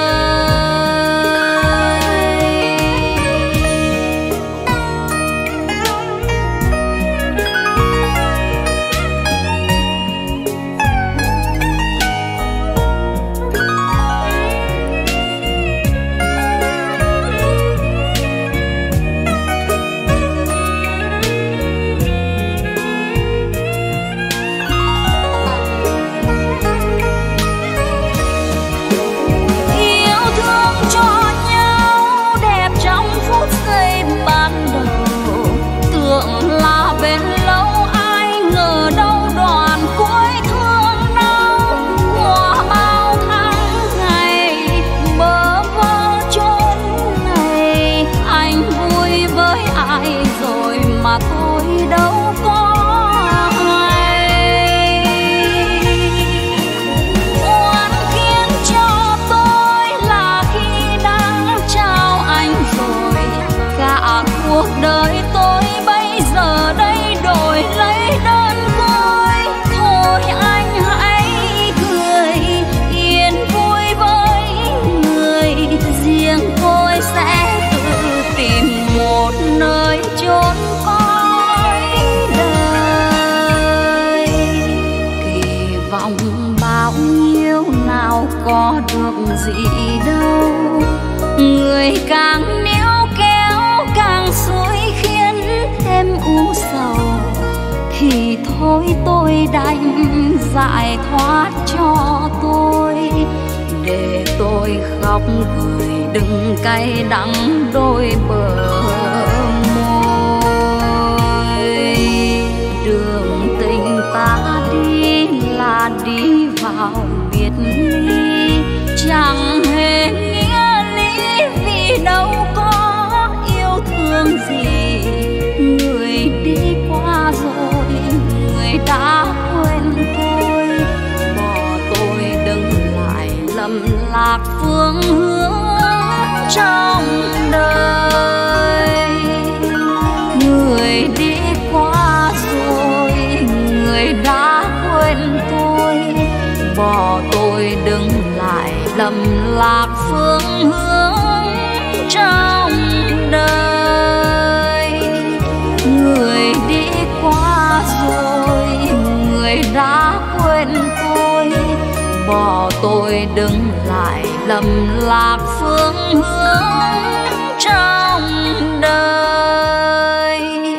Cuộc đời tôi bây giờ đây đổi lấy đơn côi. Thôi anh hãy cười yên vui với người, riêng tôi sẽ tự tìm một nơi chốn cõi đời. Kỳ vọng bao nhiêu nào có được gì đâu, người càng níu kéo càng xối khiến thêm u sầu. Thì thôi tôi đành giải thoát cho tôi, để tôi khóc cười đừng cay đắng đôi bờ môi. Đường tình ta đi là đi vào biệt ly, chẳng hề nghĩa lý vì đâu có yêu thương gì. Người đi qua rồi, người đã quên tôi, bỏ tôi đứng lại lầm lạc phương hướng trong đời. Người đi qua rồi, người đã quên tôi, bỏ tôi đứng lại lầm lạc phương hướng trong đời. Người đừng lại lầm lạc phương hướng trong đời.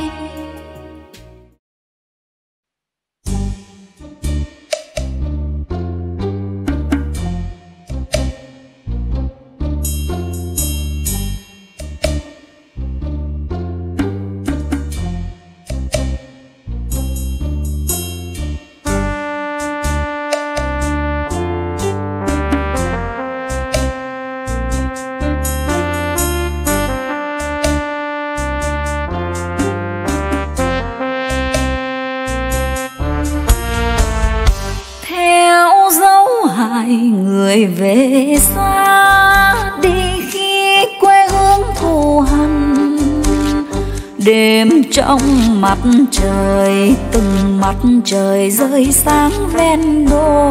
Người về xa đi khi quê hương thù hằn, đêm trong mặt trời từng mặt trời rơi sáng ven đô.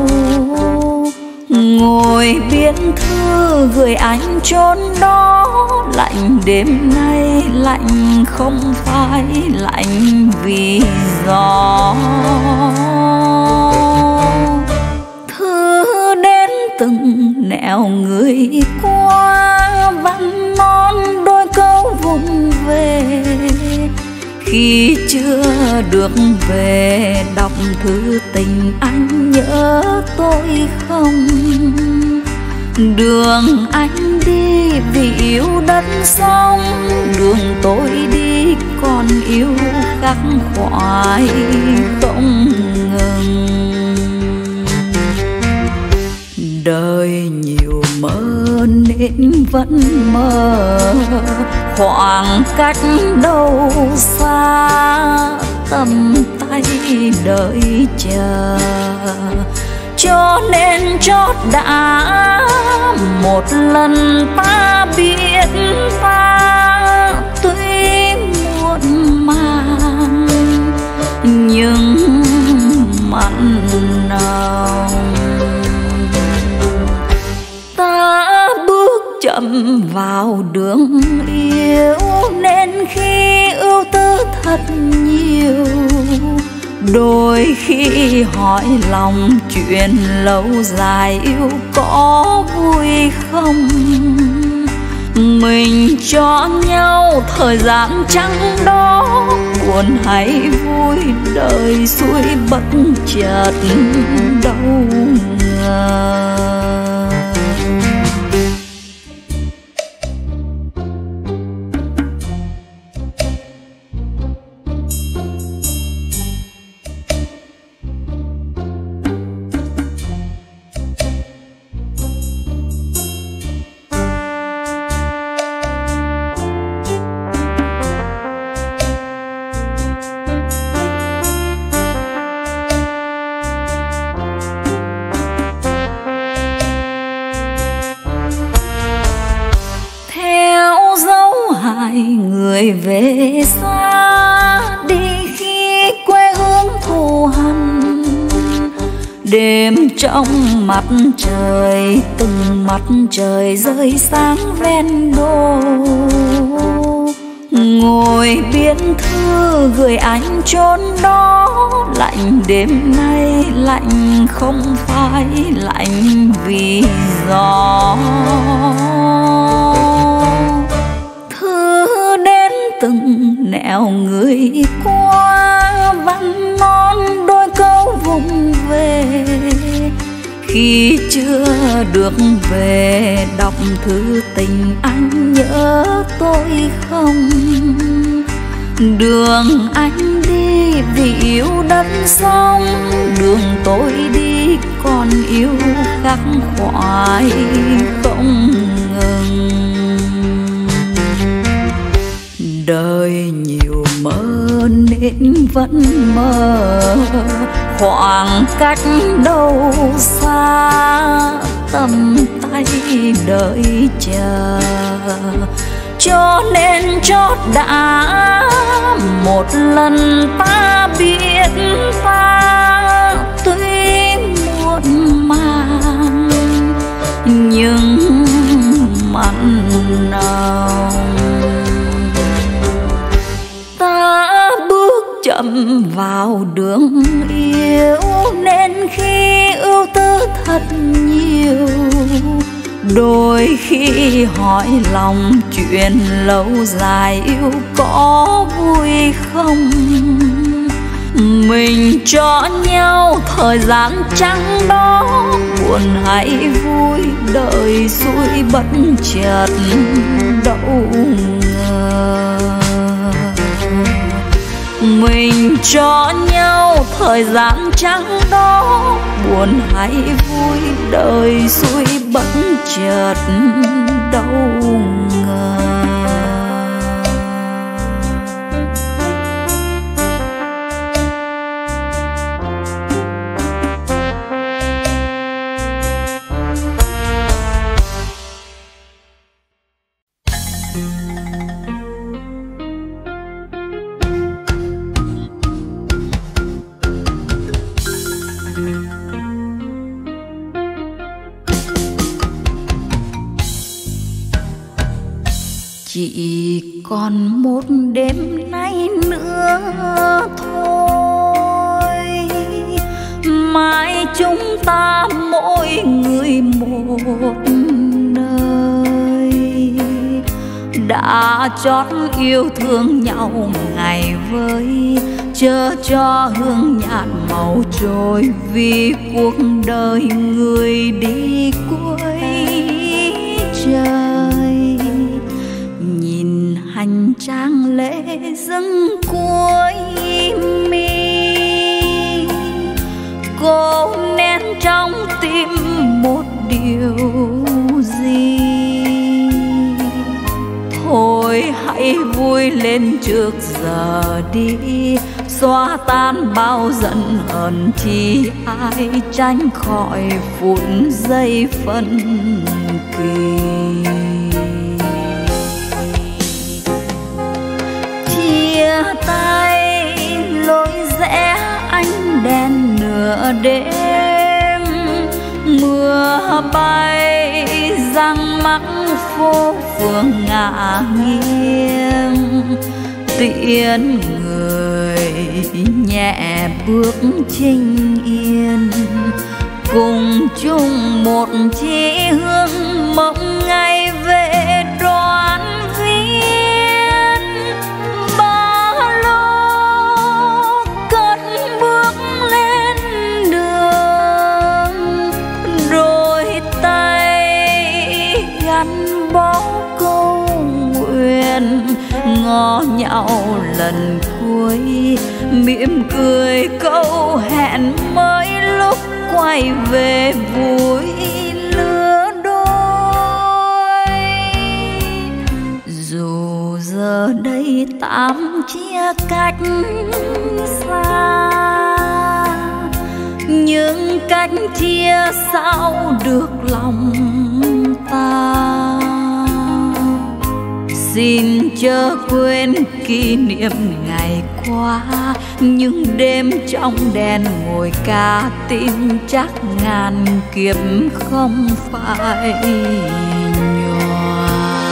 Ngồi viết thư gửi anh chốn đó, lạnh đêm nay lạnh không phải lạnh vì gió. Từng nẻo người qua văn non đôi câu vùng về, khi chưa được về đọc thư tình anh nhớ tôi không. Đường anh đi vì yêu đất sông, đường tôi đi còn yêu khắc khoải không ngừng. Đời nhiều mơ nên vẫn mơ, khoảng cách đâu xa tầm tay đợi chờ. Cho nên chót đã một lần ta biết ta tuy muộn màng nhưng mặn nồng. Ta bước chậm vào đường yêu nên khi ưu tư thật nhiều. Đôi khi hỏi lòng chuyện lâu dài yêu có vui không. Mình cho nhau thời gian trắng đó, buồn hay vui đời xuôi bất chợt đâu ngờ. Người về xa đi khi quê hương thù hằn, đêm trong mặt trời từng mặt trời rơi sáng ven đô. Ngồi viết thư gửi anh chốn đó, lạnh đêm nay lạnh không phải lạnh vì gió. Từng nẻo người qua văn non đôi câu vùng về, khi chưa được về đọc thư tình anh nhớ tôi không. Đường anh đi vì yêu đất sông, đường tôi đi còn yêu khắc khoải không ngừng. Đời nhiều mơ nên vẫn mơ, khoảng cách đâu xa tầm tay đợi chờ. Cho nên chót đã một lần ta biết ta tuy muộn màng nhưng mặn nồng. Ta bước chậm dẫm vào đường yêu, nên khi ưu tư thật nhiều, đôi khi hỏi lòng chuyện lâu dài yêu có vui không. Mình cho nhau thời gian trắng đó, buồn hay vui đời xui bất chợt đâu ngờ. Mình cho nhau thời gian trắng đó, buồn hay vui đời xui bất chợt đâu ngờ. Chỉ còn một đêm nay nữa thôi, mai chúng ta mỗi người một nơi. Đã chót yêu thương nhau ngày với, chớ cho hương nhạt màu trôi, vì cuộc đời người đi cuối trời. Nhìn hành trang lễ dâng cuối mi, cô nén trong tim một điều gì. Thôi hãy vui lên trước giờ đi, xóa tan bao giận hờn chi ai tránh khỏi phút giây phân kỳ. Chia tay lối rẽ ánh đèn nửa đêm, mưa bay răng mắc phố phường ngả nghiêng. Tiễn người nhẹ bước chinh yên, cùng chung một chí hướng mộng ngày về đoàn viên. Ba lô cất bước lên đường, đôi tay gắn bó câu nguyện. Ngó nhau lần cuối, mỉm cười câu hẹn mới lúc quay về vui lứa đôi. Dù giờ đây tạm chia cách xa, nhưng cách chia sao được lòng ta. Xin chớ quên kỷ niệm ngày qua, những đêm trong đèn ngồi ca tin chắc ngàn kiếp không phải nhòa.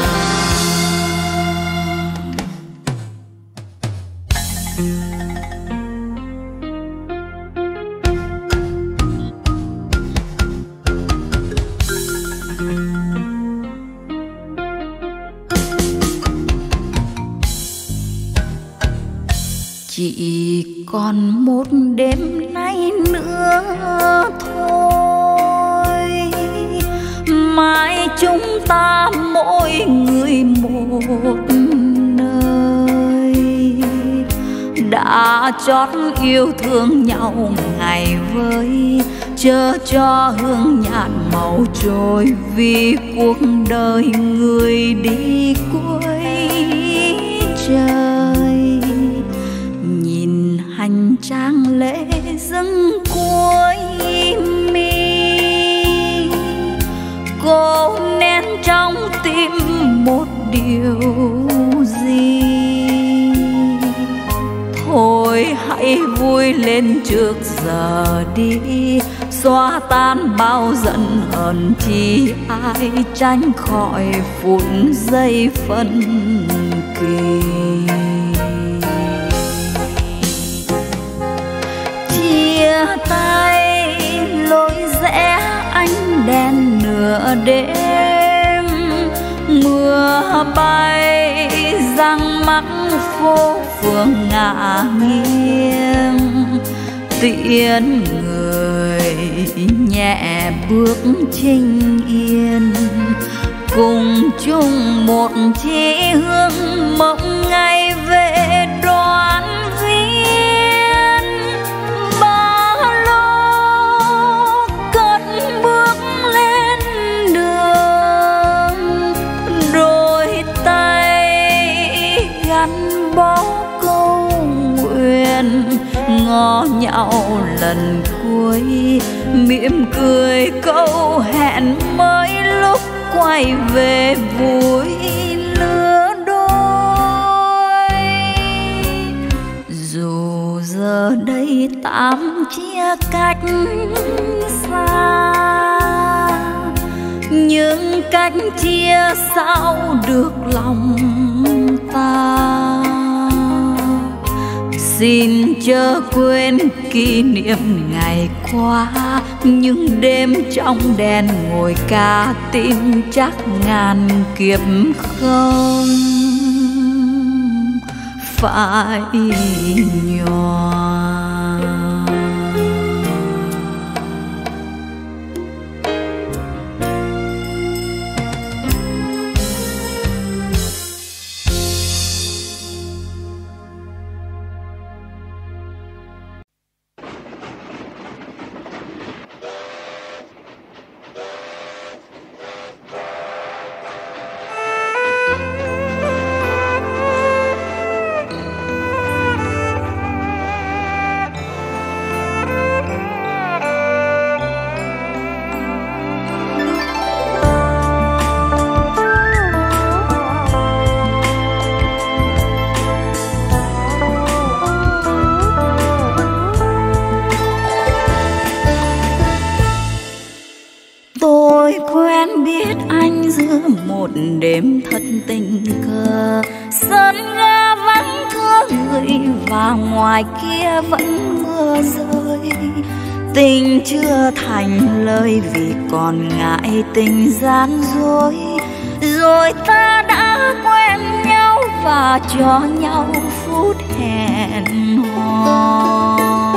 Chỉ còn một đêm nay nữa thôi, mai chúng ta mỗi người một nơi. Đã chót yêu thương nhau ngày với, chớ cho hương nhạt màu trôi, vì cuộc đời người đi cuối trời. Nhìn hành trang lễ dâng cuối mi, cô nén trong tim một điều gì. Thôi hãy vui lên trước giờ đi, xóa tan bao giận hờn chi ai tránh khỏi phút giây phân kỳ. tay lối rẽ ánh đèn nửa đêm, mưa bay răng mắc phố phường ngả nghiêng, tiễn người nhẹ bước chinh yên, cùng chung một chí hướng mộng ngày về đoàn viên. Ba lô cất bước lên đường, đôi tay gắn bó câu nguyện, ngó nhau lần cuối mỉm cười câu hẹn mới lúc quay về vui lứa đôi. Dù giờ đây tạm chia cách xa, nhưng cách chia sao được lòng ta. Xin chớ quên kỷ niệm ngày qua, những đêm trong đèn ngồi ca tin chắc ngàn kiếp không phải nhòa. Đêm thật tình cờ, sân ga vắng thưa người và ngoài kia vẫn mưa rơi. Tình chưa thành lời vì còn ngại tình gian dối, rồi ta đã quen nhau và cho nhau phút hẹn hò.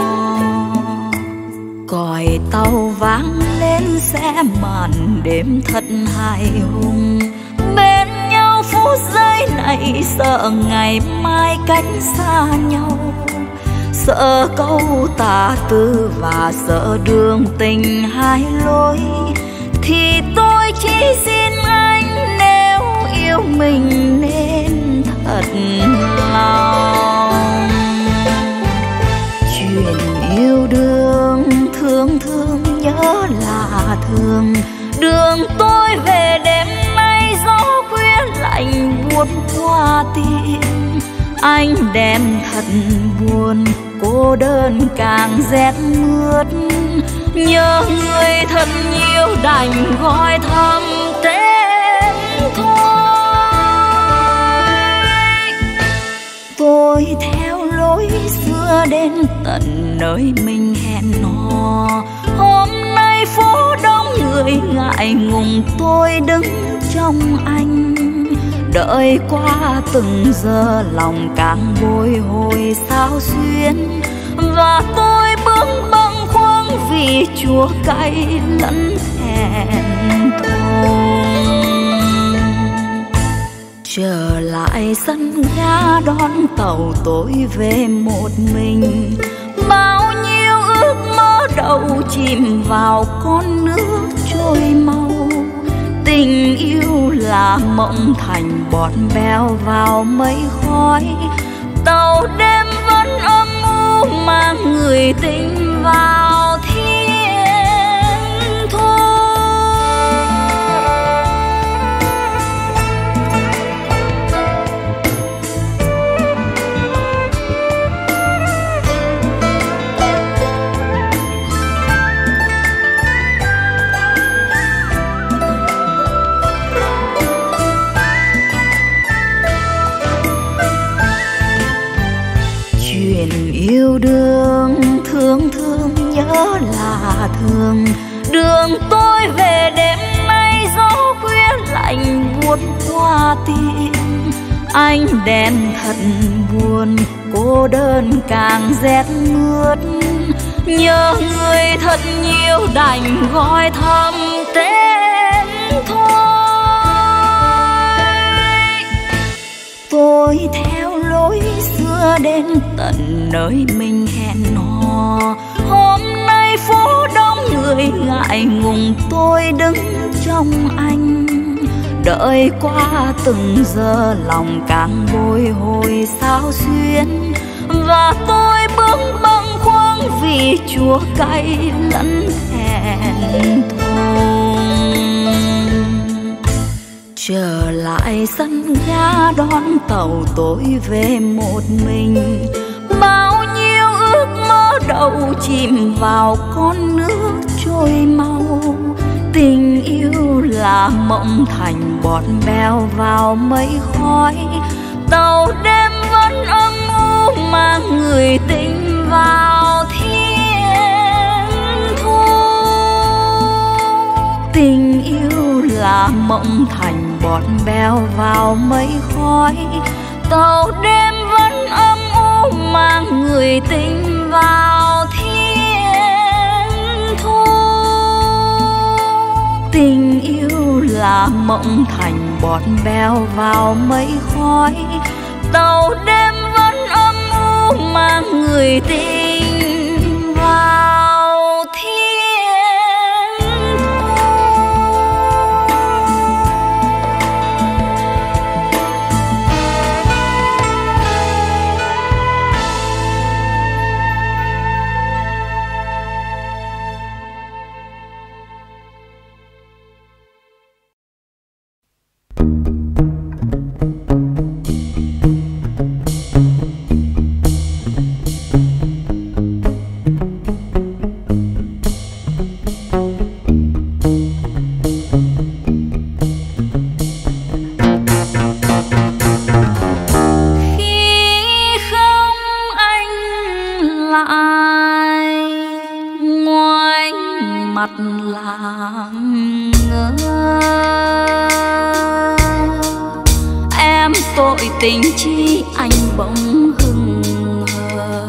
Còi tàu vang lên sẽ màn đêm thật hài hùng, bên nhau phút giây này sợ ngày mai cách xa nhau, sợ câu tà tư và sợ đường tình hai lối. Thì tôi chỉ xin anh nếu yêu mình nên thật lòng. Chuyện yêu đương thương thương nhớ là thương, đường tôi về đêm nay gió khuya lạnh buốt qua tim. Ánh đèn thật buồn, cô đơn càng rét mướt, nhớ người thật nhiều đành gọi thầm tên thôi. Tôi theo lối xưa đến tận nơi mình hẹn hò, hôm nay phố đông người ngại ngùng tôi đứng trong anh. Đợi qua từng giờ lòng càng bồi hồi sao xuyên, và tôi bước bâng khuâng vì chua cay lẫn thẹn thùng. Trở lại sân ga đón tàu tôi về một mình, bao nhiêu ước mơ đầu chìm vào con nước trôi mau. Tình yêu là mộng thành bọt bèo vào mây khói, tàu đêm vẫn âm u mang người tình vào thiên thu. Yêu đương thương thương nhớ đường. Đường tôi về đêm nay gió khuya lạnh buốt qua tim. Ánh đèn thật buồn, cô đơn càng rét mướt. Nhớ người thật nhiều đành gọi thầm tên thôi. Tôi theo lối xưa đến tận nơi mình hẹn hò. Hôm nay phố đông người ngại ngùng, tôi đứng trong anh. Đợi qua từng giờ lòng càng bồi hồi xao xuyến. Và tôi bước bâng khuâng vì chua cay lẫn thẹn thùng. Trở lại sân ga đón tàu tôi về một mình. Bao nhiêu ước mơ đầu chìm vào con nước trôi mau. Tình yêu là mộng thành bọt bèo vào mây khói. Tàu đêm vẫn âm u mà người tình vào thiên thu. Tình yêu là mộng thành bọt bèo vào mây khói. Tàu đêm vẫn âm u mà người tình vào thiên thu. Tình yêu là mộng thành bọt bèo vào mây khói. Tàu đêm vẫn âm u mà người tình vào thiên thu. Tình chi anh bỗng hững hờ.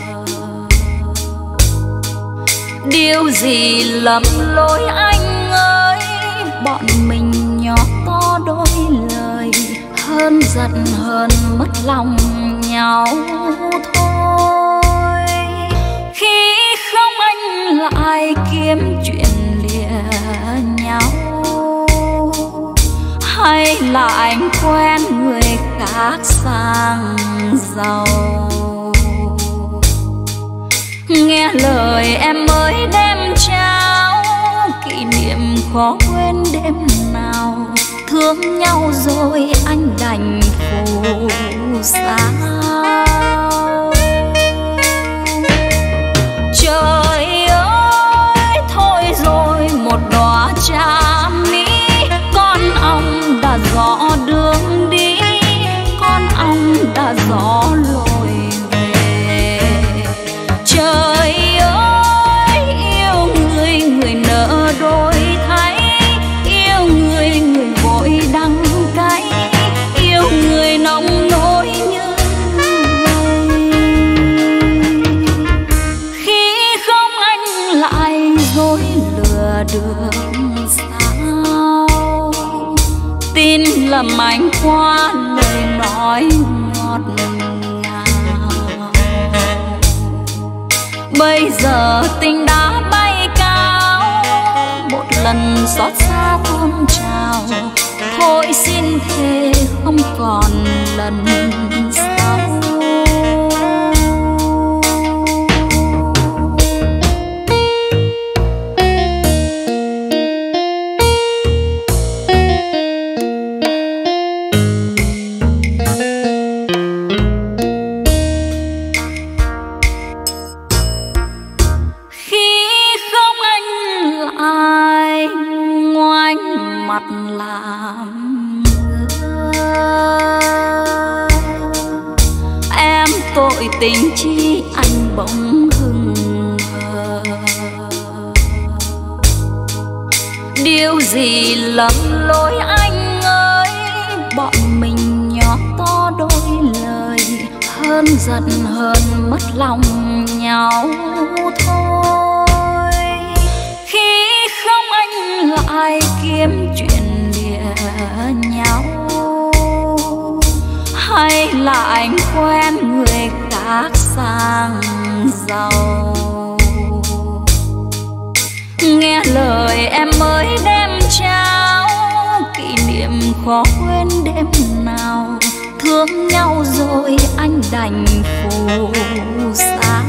Điều gì lầm lỗi anh ơi, bọn mình nhỏ to đôi lời. Hơn giận hơn mất lòng nhau thôi. Khi không anh lại kiếm chuyện lìa nhau. Hay là anh quen người khác sang giàu. Nghe lời em mới đem trao, kỷ niệm khó quên đêm nào. Thương nhau rồi anh đành phù sao. Trời ơi thôi rồi một đóa trà mỹ. Con ong đã rõ đường đi, con ong đã rõ lối về. Trời ơi yêu người người nỡ đôi thay. Yêu người người vội đắng cay. Yêu người nồng nỗi như vậy. Khi không anh lại dối lừa được tin lầm anh qua lời nói ngọt ngào. Bây giờ tình đã bay cao, một lần xót xa tuôn trào. Thôi xin thề không còn lần sau. Tình chi anh bỗng hững hờ. Điều gì lầm lỗi anh ơi, bọn mình nhỏ to đôi lời, hơn giận hơn mất lòng nhau thôi. Khi không anh lại kiếm chuyện lìa nhau, hay là anh quen người khác sang giàu. Nghe lời em mới đem trao, kỷ niệm khó quên đêm nào. Thương nhau rồi anh đành phù sao.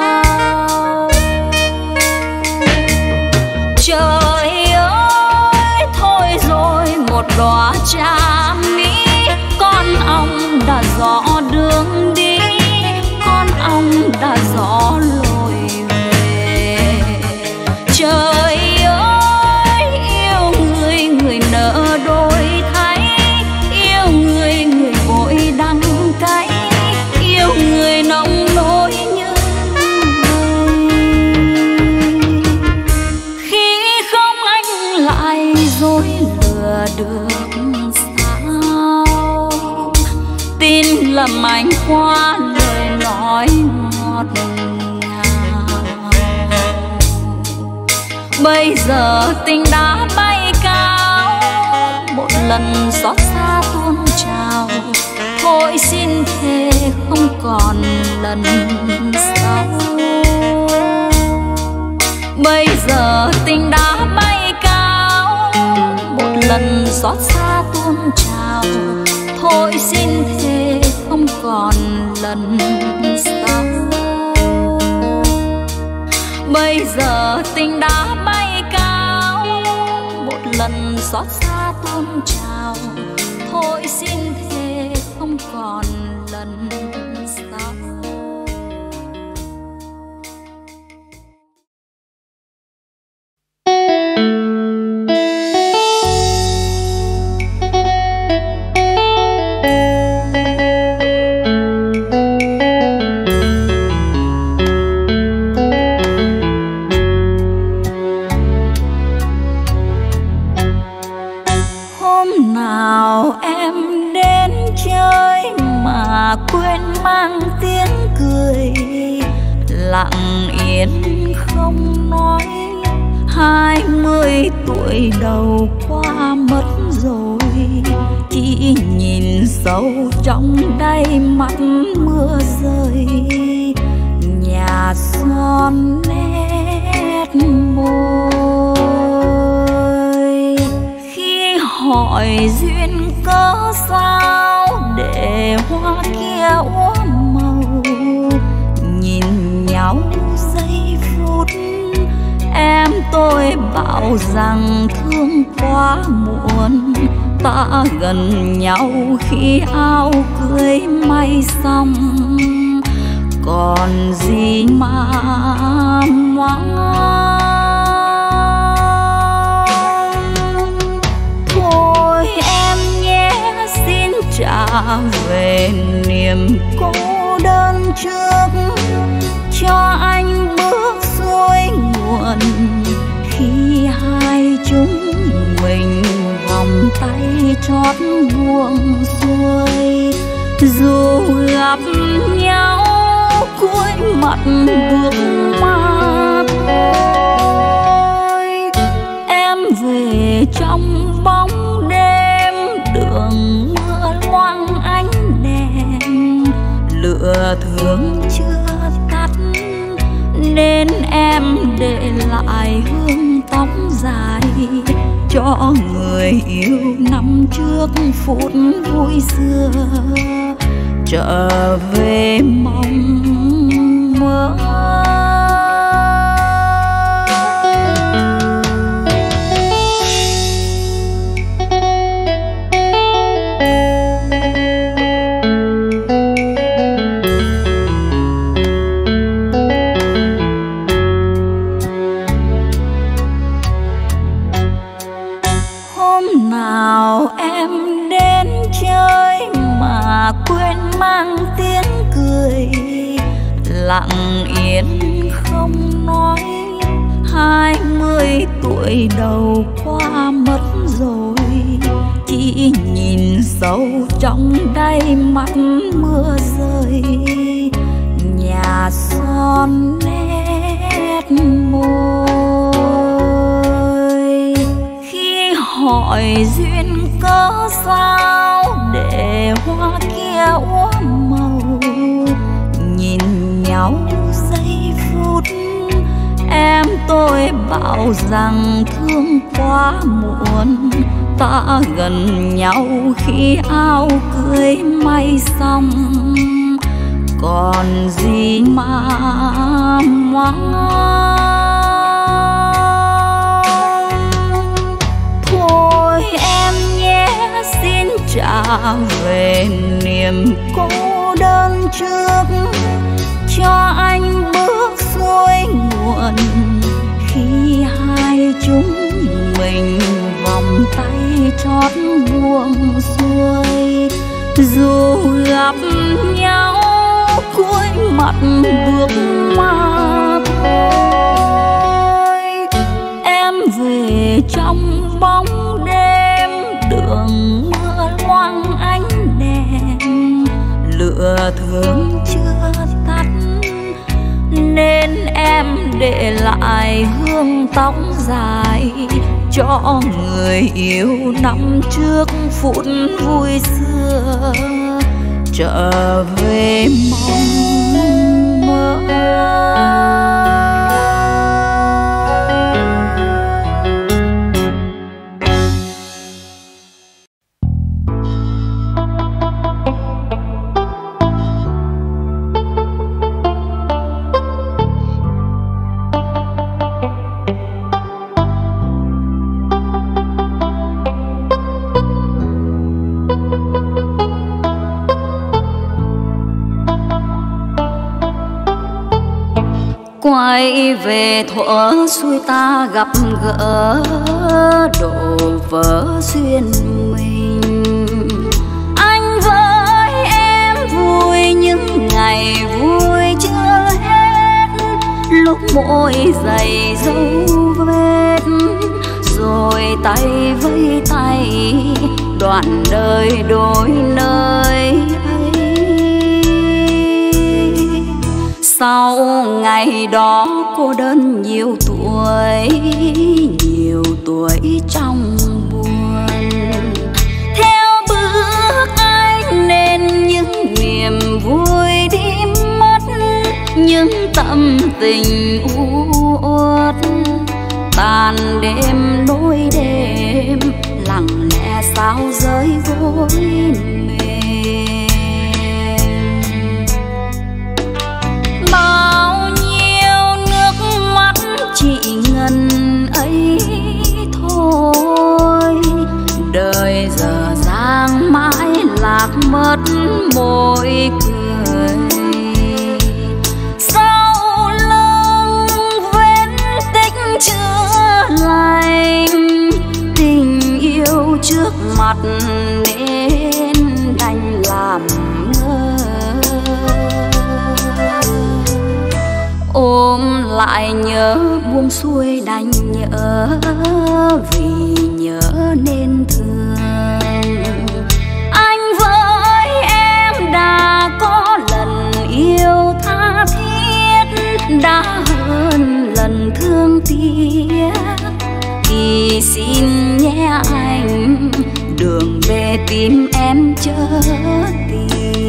Trời ơi thôi rồi một đóa trà mỹ, con ong đã rõ đường đi, con ong đã rõ lối về. Trời ơi yêu người người nỡ đôi thay, yêu người người vội đắng cay, yêu người nồng nỗi như mây. Khi không anh lại dối lừa được sao, tin lầm anh qua lời nói ngọt ngào. Bây giờ tình đã bay cao, một lần xót xa tuôn trào. Thôi xin thề không còn lần sau. Bây giờ tình đã bay cao, một lần xót xa tuôn trào. Thôi xin thề không còn lần sau. Bây giờ tình đã bay cao, một lần xót xa tuôn trào. Thôi xin thề không còn lần sau. Quên mang tiếng cười lặng yên không nói. 20 tuổi đầu qua mất rồi, chỉ nhìn sâu trong đáy mắt mưa rơi. Nhà son nét môi khi hỏi duyên cớ sao để hoa kia úa màu. Nhìn nhau giây phút em tôi bảo rằng thương quá muộn. Ta gần nhau khi áo cưới may xong, còn gì mà mong. Thôi em nhé xin trả về niềm cô đơn trước, cho anh bước xuôi nguồn khi hai chúng mình vòng tay trót buông xuôi. Dù gặp nhau cuối mặt bước mà thôi, em về trong bóng đêm đường mưa loang ánh đèn. Lửa thương chưa tắt nên em để lại hương tóc dài cho người yêu năm trước phút vui xưa trở về mong mơ. Quên mang tiếng cười lặng yên không nói. 20 tuổi đầu qua mất rồi, chỉ nhìn sâu trong đáy mắt mưa rơi, nhà son nét môi. Khi hỏi duyên cớ sao để hoa kia úa màu, nhìn nhau giây phút em tôi bảo rằng thương quá muộn. Ta gần nhau khi áo cưới may xong, còn gì mà mong. Thôi em nhé, xin trả về niềm cô đơn trước, cho anh bước xuôi nguồn khi hai chúng mình vòng tay chót buông xuôi. Dù gặp nhau cuối mặt bước mà thôi, em về trong bóng đêm, đường mưa loang ánh đèn, lửa thơm chưa tắt nên em để lại hương tóc dài cho người yêu năm trước phút vui xưa trở về mong mơ. Quay về thuở xuôi ta gặp gỡ, đổ vỡ duyên mình. Anh với em vui những ngày vui chưa hết, lúc môi dày dấu vết, rồi tay với tay đoạn đời đôi nơi. Sau ngày đó cô đơn nhiều tuổi trong buồn, theo bước anh nên những niềm vui đi mất, những tâm tình u uất tàn đêm nỗi đêm lặng lẽ sao rơi vội mềm. Bao nhiêu nước mắt chỉ ngần ấy thôi, đời dở dang mãi lạc mất môi cười. Sau lưng vết tích chữa lành, tình yêu trước mặt nên đành làm ngơ. Ôm lại nhớ buông xuôi đành nhớ, vì nhớ nên thương. Anh với em đã có lần yêu tha thiết, đã hơn lần thương tiếc, thì xin nhé anh đường về tìm em chớ tìm.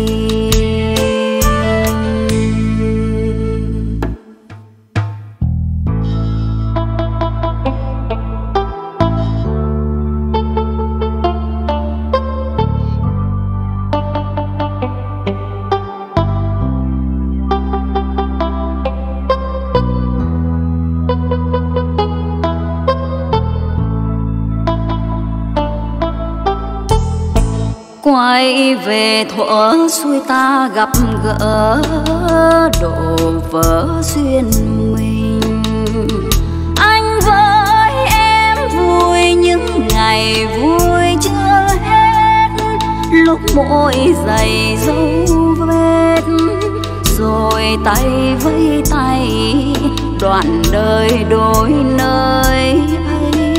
Quay về thuở xuôi ta gặp gỡ, đổ vỡ duyên mình. Anh với em vui những ngày vui chưa hết, lúc môi dày dấu vết, rồi tay với tay đoạn đời đôi nơi ấy.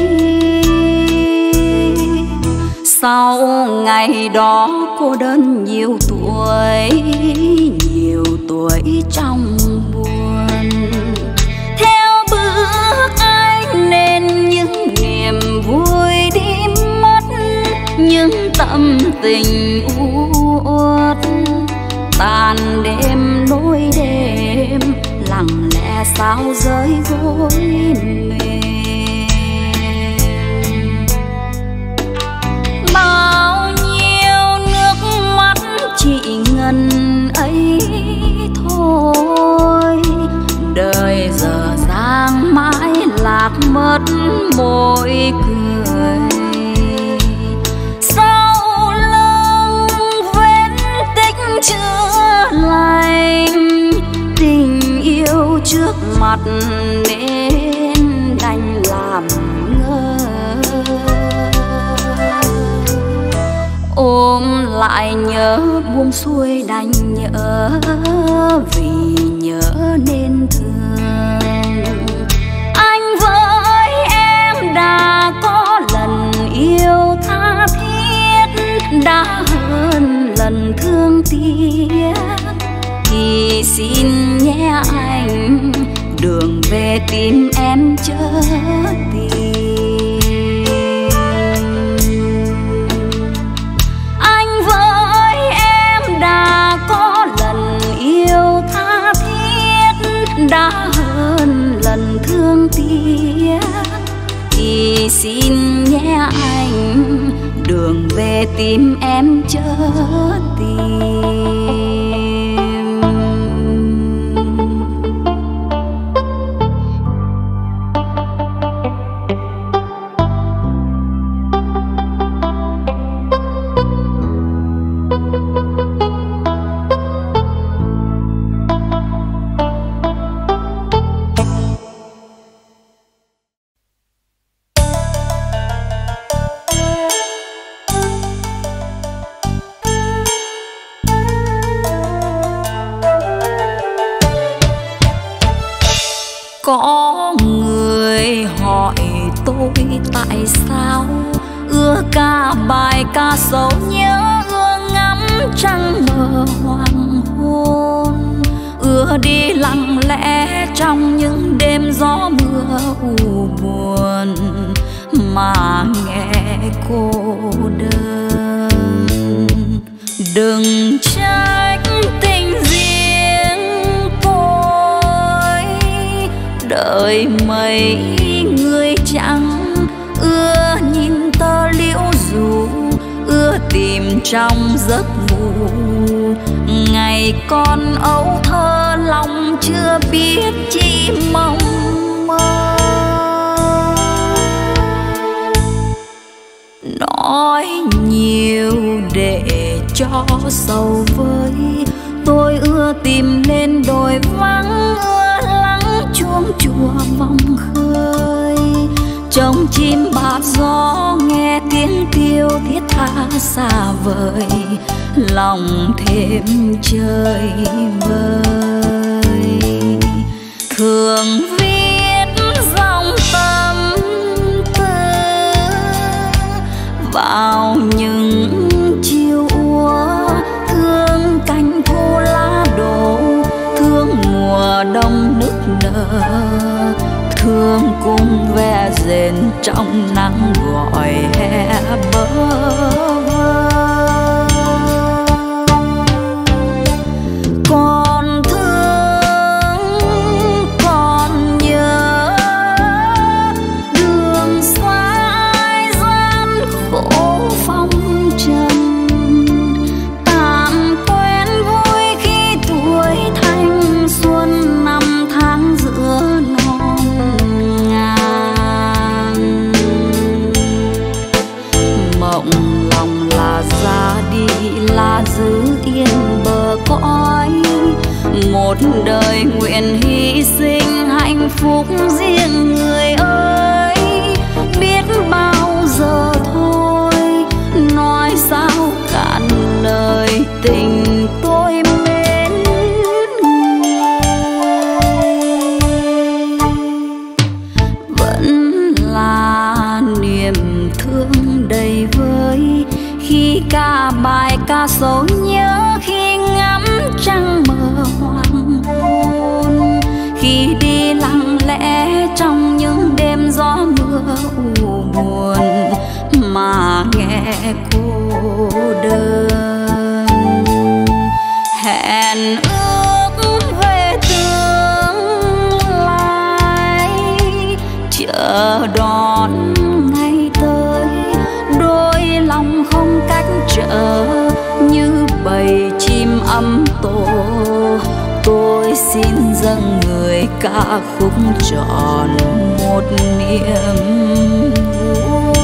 Sau ngày đó cô đơn nhiều tuổi trong buồn, theo bước anh nên những niềm vui đi mất, những tâm tình uất tàn đêm nỗi đêm lặng lẽ sao rơi gối mềm. Bao nhiêu nước mắt chỉ ngần ấy thôi, đời dở dang mãi lạc mất môi cười. Sau lưng vết tích chữa lành, tình yêu trước mặt nên đành làm ngơ. Ôm lại nhớ buông xuôi đành nhớ, vì nhớ nên thương. Anh với em đã có lần yêu tha thiết, đã hơn lần thương tiếc, thì xin nhé anh đường về tìm em chớ tìm. Anh với em đã có lần yêu tha thiết, đã hơn lần thương tiếc, thì xin nhé anh đường về tìm em chớ tìm. Có người hỏi tôi tại sao ưa ca bài ca sầu nhớ, ưa ngắm trăng mờ hoàng hôn, ưa đi lặng lẽ trong những đêm gió mưa u buồn mà nghe cô đơn. Đừng trách tình riêng tôi, đời mấy người chẳng ưa nhìn tơ liễu dù, ưa tìm trong giấc ngủ. Ngày con ấu thơ lòng chưa biết chi mong mơ, nói nhiều để cho sầu vơi. Tôi ưa tìm lên đồi vắng, ưa lắng chuông chùa vòng khơi, trông chim bạt gió nghe tiếng kêu thiết tha xa vời, lòng thêm chơi vơi. Thường viết dòng tâm tư vào những chiều úa, thương cành khô lá đổ, thương mùa đông nức nở, thương cung ve rền trong nắng gọi hè bơ vơ. Còn thương còn nhớ đường xa ai gian khổ phong trần, tạm quen vui khi tuổi thanh xuân năm tháng giữa non ngàn. Mộng lòng là ra đi là giữ yên bờ cõi, một đời nguyện hy sinh hạnh phúc riêng người ơi. Biết bao giờ thôi nói sao cạn lời tình tôi mến ca bài ca sầu nhớ khi ngắm trăng mờ hoàng hôn, khi đi lặng lẽ trong những đêm gió mưa u buồn mà nghe cô đơn. Hẹn ước về tương lai, chờ đón ngày tới, đôi lòng không cách trở như bầy chim ấm tổ. Tôi xin dâng người ca khúc trọn một niềm vui.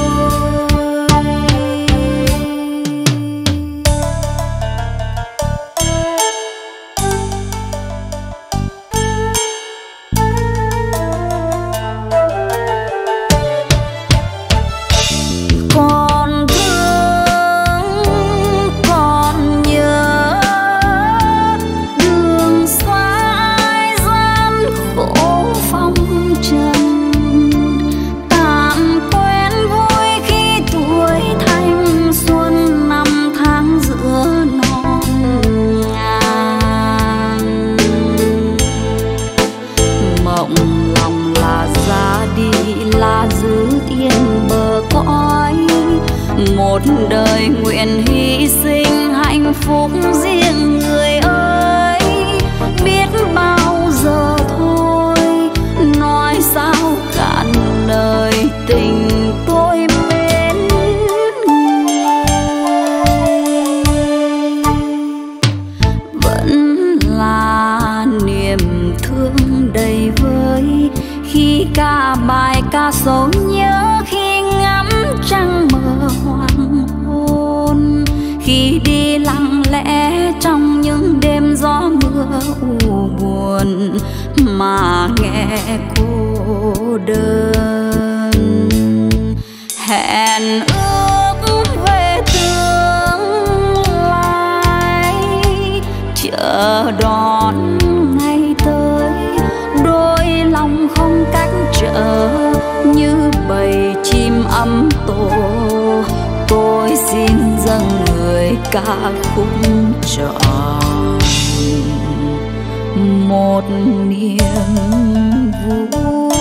Một đời nguyện hy sinh hạnh phúc riêng người ơi, biết bao giờ thôi nói sao cạn lời tình tôi mến người. Vẫn là niềm thương đầy vơi khi ca bài ca sầu nhớ, khi ngắm trăng mờ hoàng hôn, khi đi lặng lẽ trong những đêm gió mưa u buồn mà nghe cô đơn. Hẹn ước về tương lai, chờ đón ngày tới, đôi lòng không cách trở như bầy chim ấm tổ. Tôi xin dâng người ca khúc trọn một niềm vui.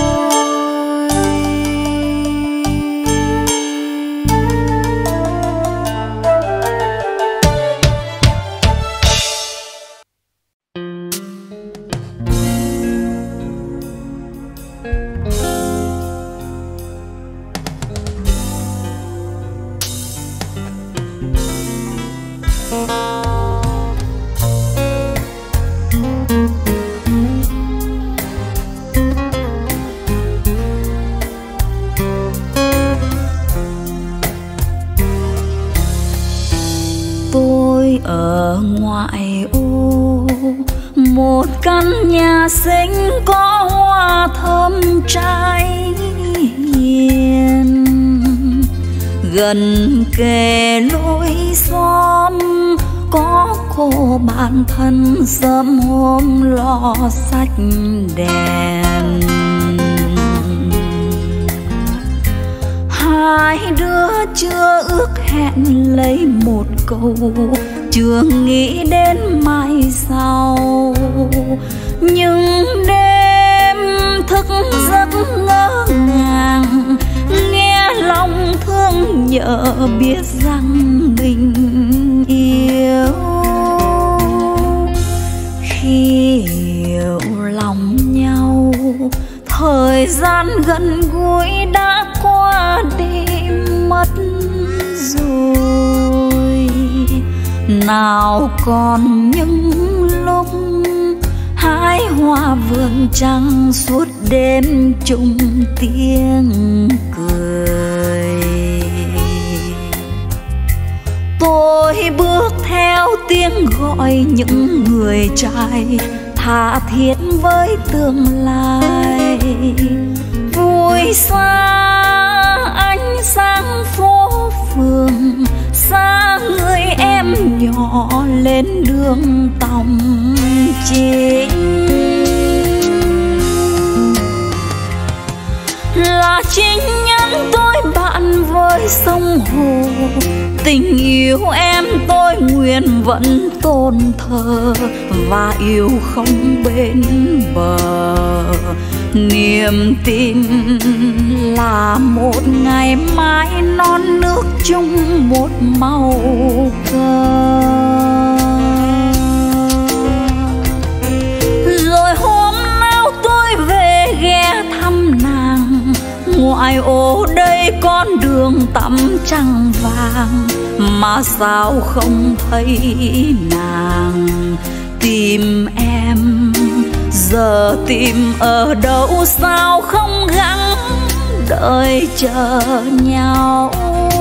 Ở ngoại ô một căn nhà xinh có hoa thơm trái hiền, gần kề lối xóm có cô bạn thân sớm hôm lo sách đèn. Hai đứa chưa ước hẹn lấy một câu, chưa nghĩ đến mai sau, nhưng đêm thức giấc ngỡ ngàng, nghe lòng thương nhớ biết rằng mình yêu. Khi hiểu lòng nhau, thời gian gần gũi đã qua đi mất rồi. Nào còn những lúc hái hoa vườn trăng suốt đêm chung tiếng cười. Tôi bước theo tiếng gọi những người trai tha thiết với tương lai. Vui xa ánh sáng phố phường, xa người em nhỏ lên đường tòng chính. là chính nhân tôi bạn với sông hồ. Tình yêu em tôi nguyện vẫn tôn thờ và yêu không bên bờ. Niềm tin là một ngày mai non nước chung một màu cờ. Rồi hôm nào tôi về ghé thăm nàng, ngoại ô đây con đường tắm trăng vàng, mà sao không thấy nàng. Tìm em giờ tìm ở đâu, sao không gắng đợi chờ nhau.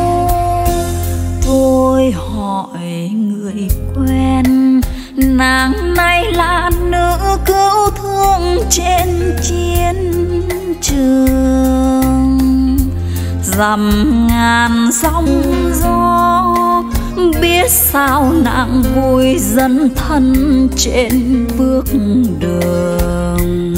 Tôi hỏi người quen, nàng này là nữ cứu thương trên chiến trường. Dằm ngàn sóng gió, biết sao nàng vui dấn thân trên bước đường.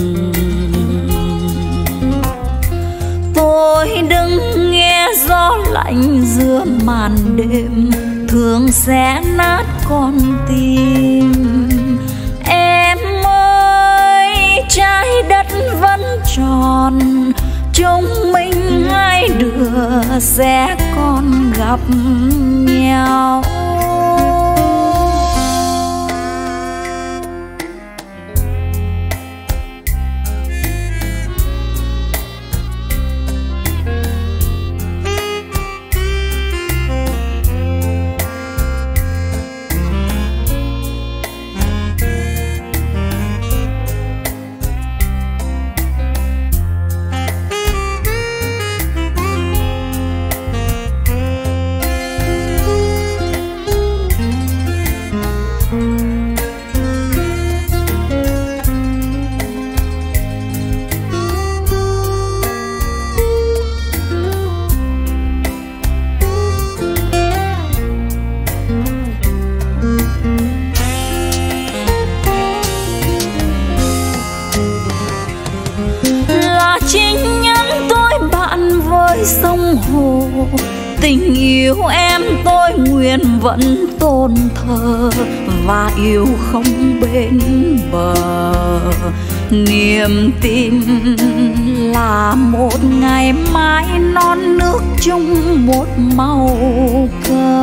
Tôi đứng nghe gió lạnh giữa màn đêm, thương sẽ nát con tim. Em ơi, trái đất vẫn tròn, chúng mình hai đứa sẽ còn gặp nhau. Sông hồ tình yêu em tôi nguyện vẫn tôn thờ và yêu không bên bờ. Niềm tin là một ngày mai non nước chung một màu cờ.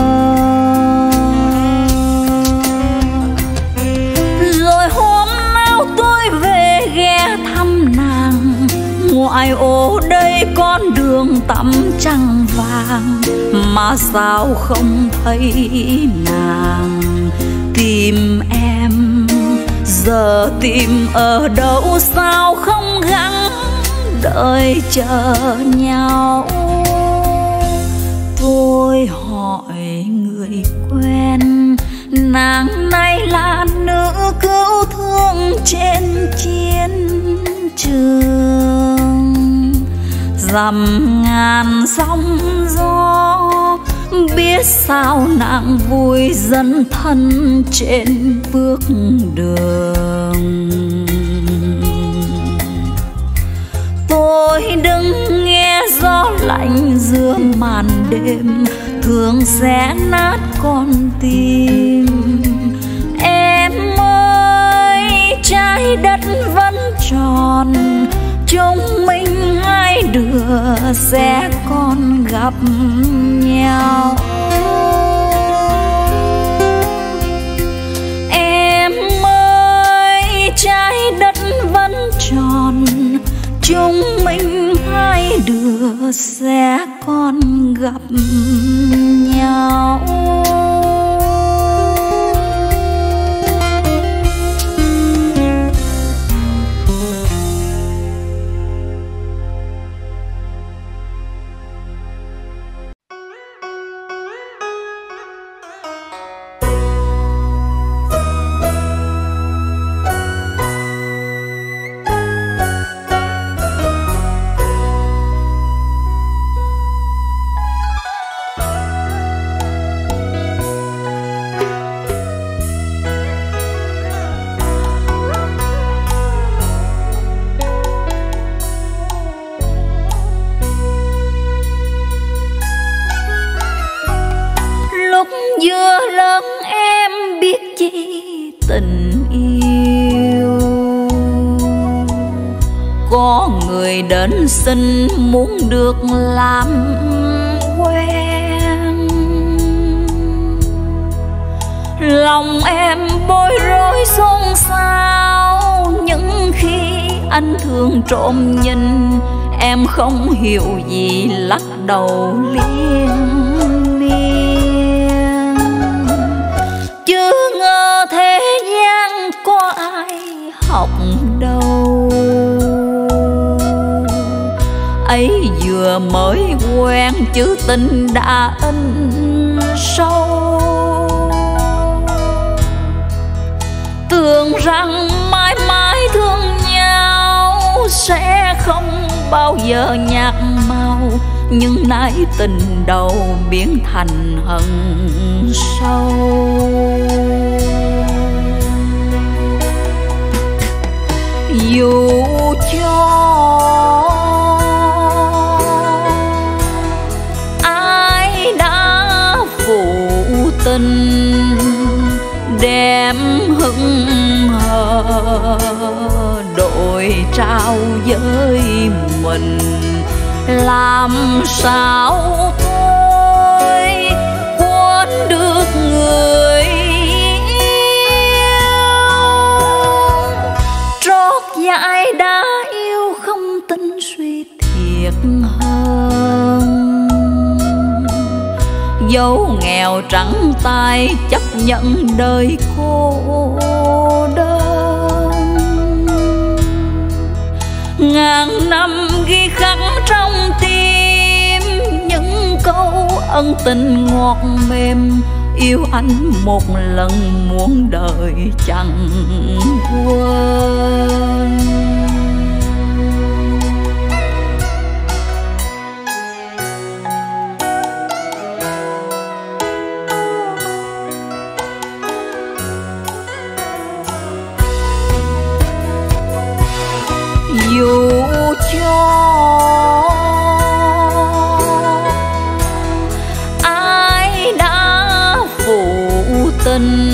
Rồi hôm nào tôi về ghé thăm nàng, ngoại ô đây con đường tắm trăng vàng, mà sao không thấy nàng. Tìm em giờ tìm ở đâu, sao không gắng đợi chờ nhau. Tôi hỏi người quen, nàng này là nữ cứu thương trên chiến trường. Dằm ngàn sóng gió, biết sao nàng vui dấn thân trên bước đường. Tôi đứng nghe gió lạnh giữa màn đêm, thương sẽ nát con tim. Em ơi, trái đất vẫn tròn, chúng mình hai đứa sẽ còn gặp nhau. Em ơi, trái đất vẫn tròn, chúng mình hai đứa sẽ còn gặp nhau. biết chi tình yêu. Có người đến xin muốn được làm quen, lòng em bối rối xôn xao. Những khi anh thường trộm nhìn, em không hiểu gì lắc đầu liên miên. Chứ ngờ thế gian có ai học đâu, ấy vừa mới quen chứ tình đã in sâu. Tưởng rằng mãi mãi thương nhau sẽ không bao giờ nhạt màu, nhưng nãy tình đầu biến thành hận sâu. Dù cho ai đã phụ tình đem hững hờ đổi trao với mình, làm sao tôi quên được người yêu. Trót dại đã yêu không tin suy thiệt hơn, dẫu nghèo trắng tay chấp nhận đời cô đơn. Ngàn năm ghi khắc trong tim những câu ân tình ngọt mềm, yêu anh một lần muôn đời chẳng quên. Dù cho ai đã phụ tình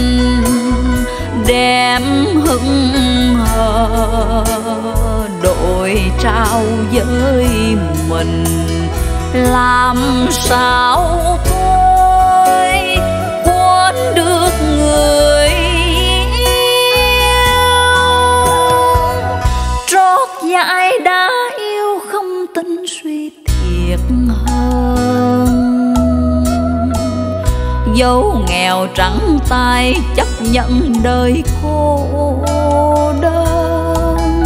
đem hững hờ đổi trao với mình, làm sao tôi quên được người dại đã yêu không tin suy thiệt hơn, dẫu nghèo trắng tay chấp nhận đời cô đơn.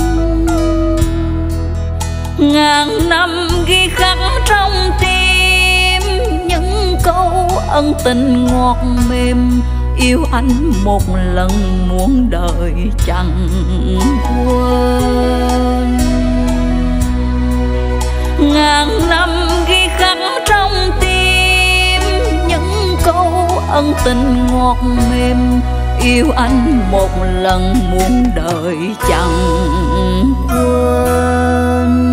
Ngàn năm ghi khắc trong tim những câu ân tình ngọt mềm, yêu anh một lần muôn đời chẳng quên. Ngàn năm ghi khắc trong tim những câu ân tình ngọt mềm, yêu anh một lần muôn đời chẳng quên.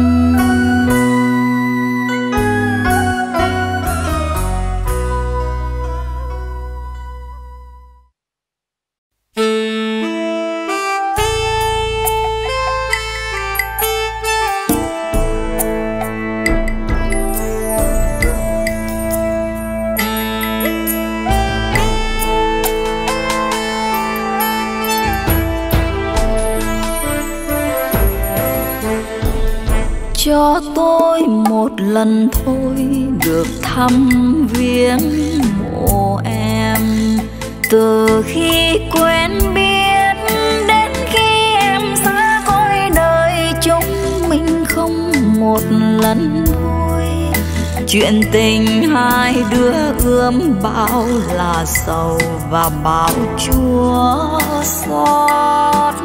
Cho tôi một lần thôi được thăm viếng mộ em, từ khi quen biết đến khi em xa cõi đời, chúng mình không một lần vui. Chuyện tình hai đứa ươm bao là sầu và bao chua xót.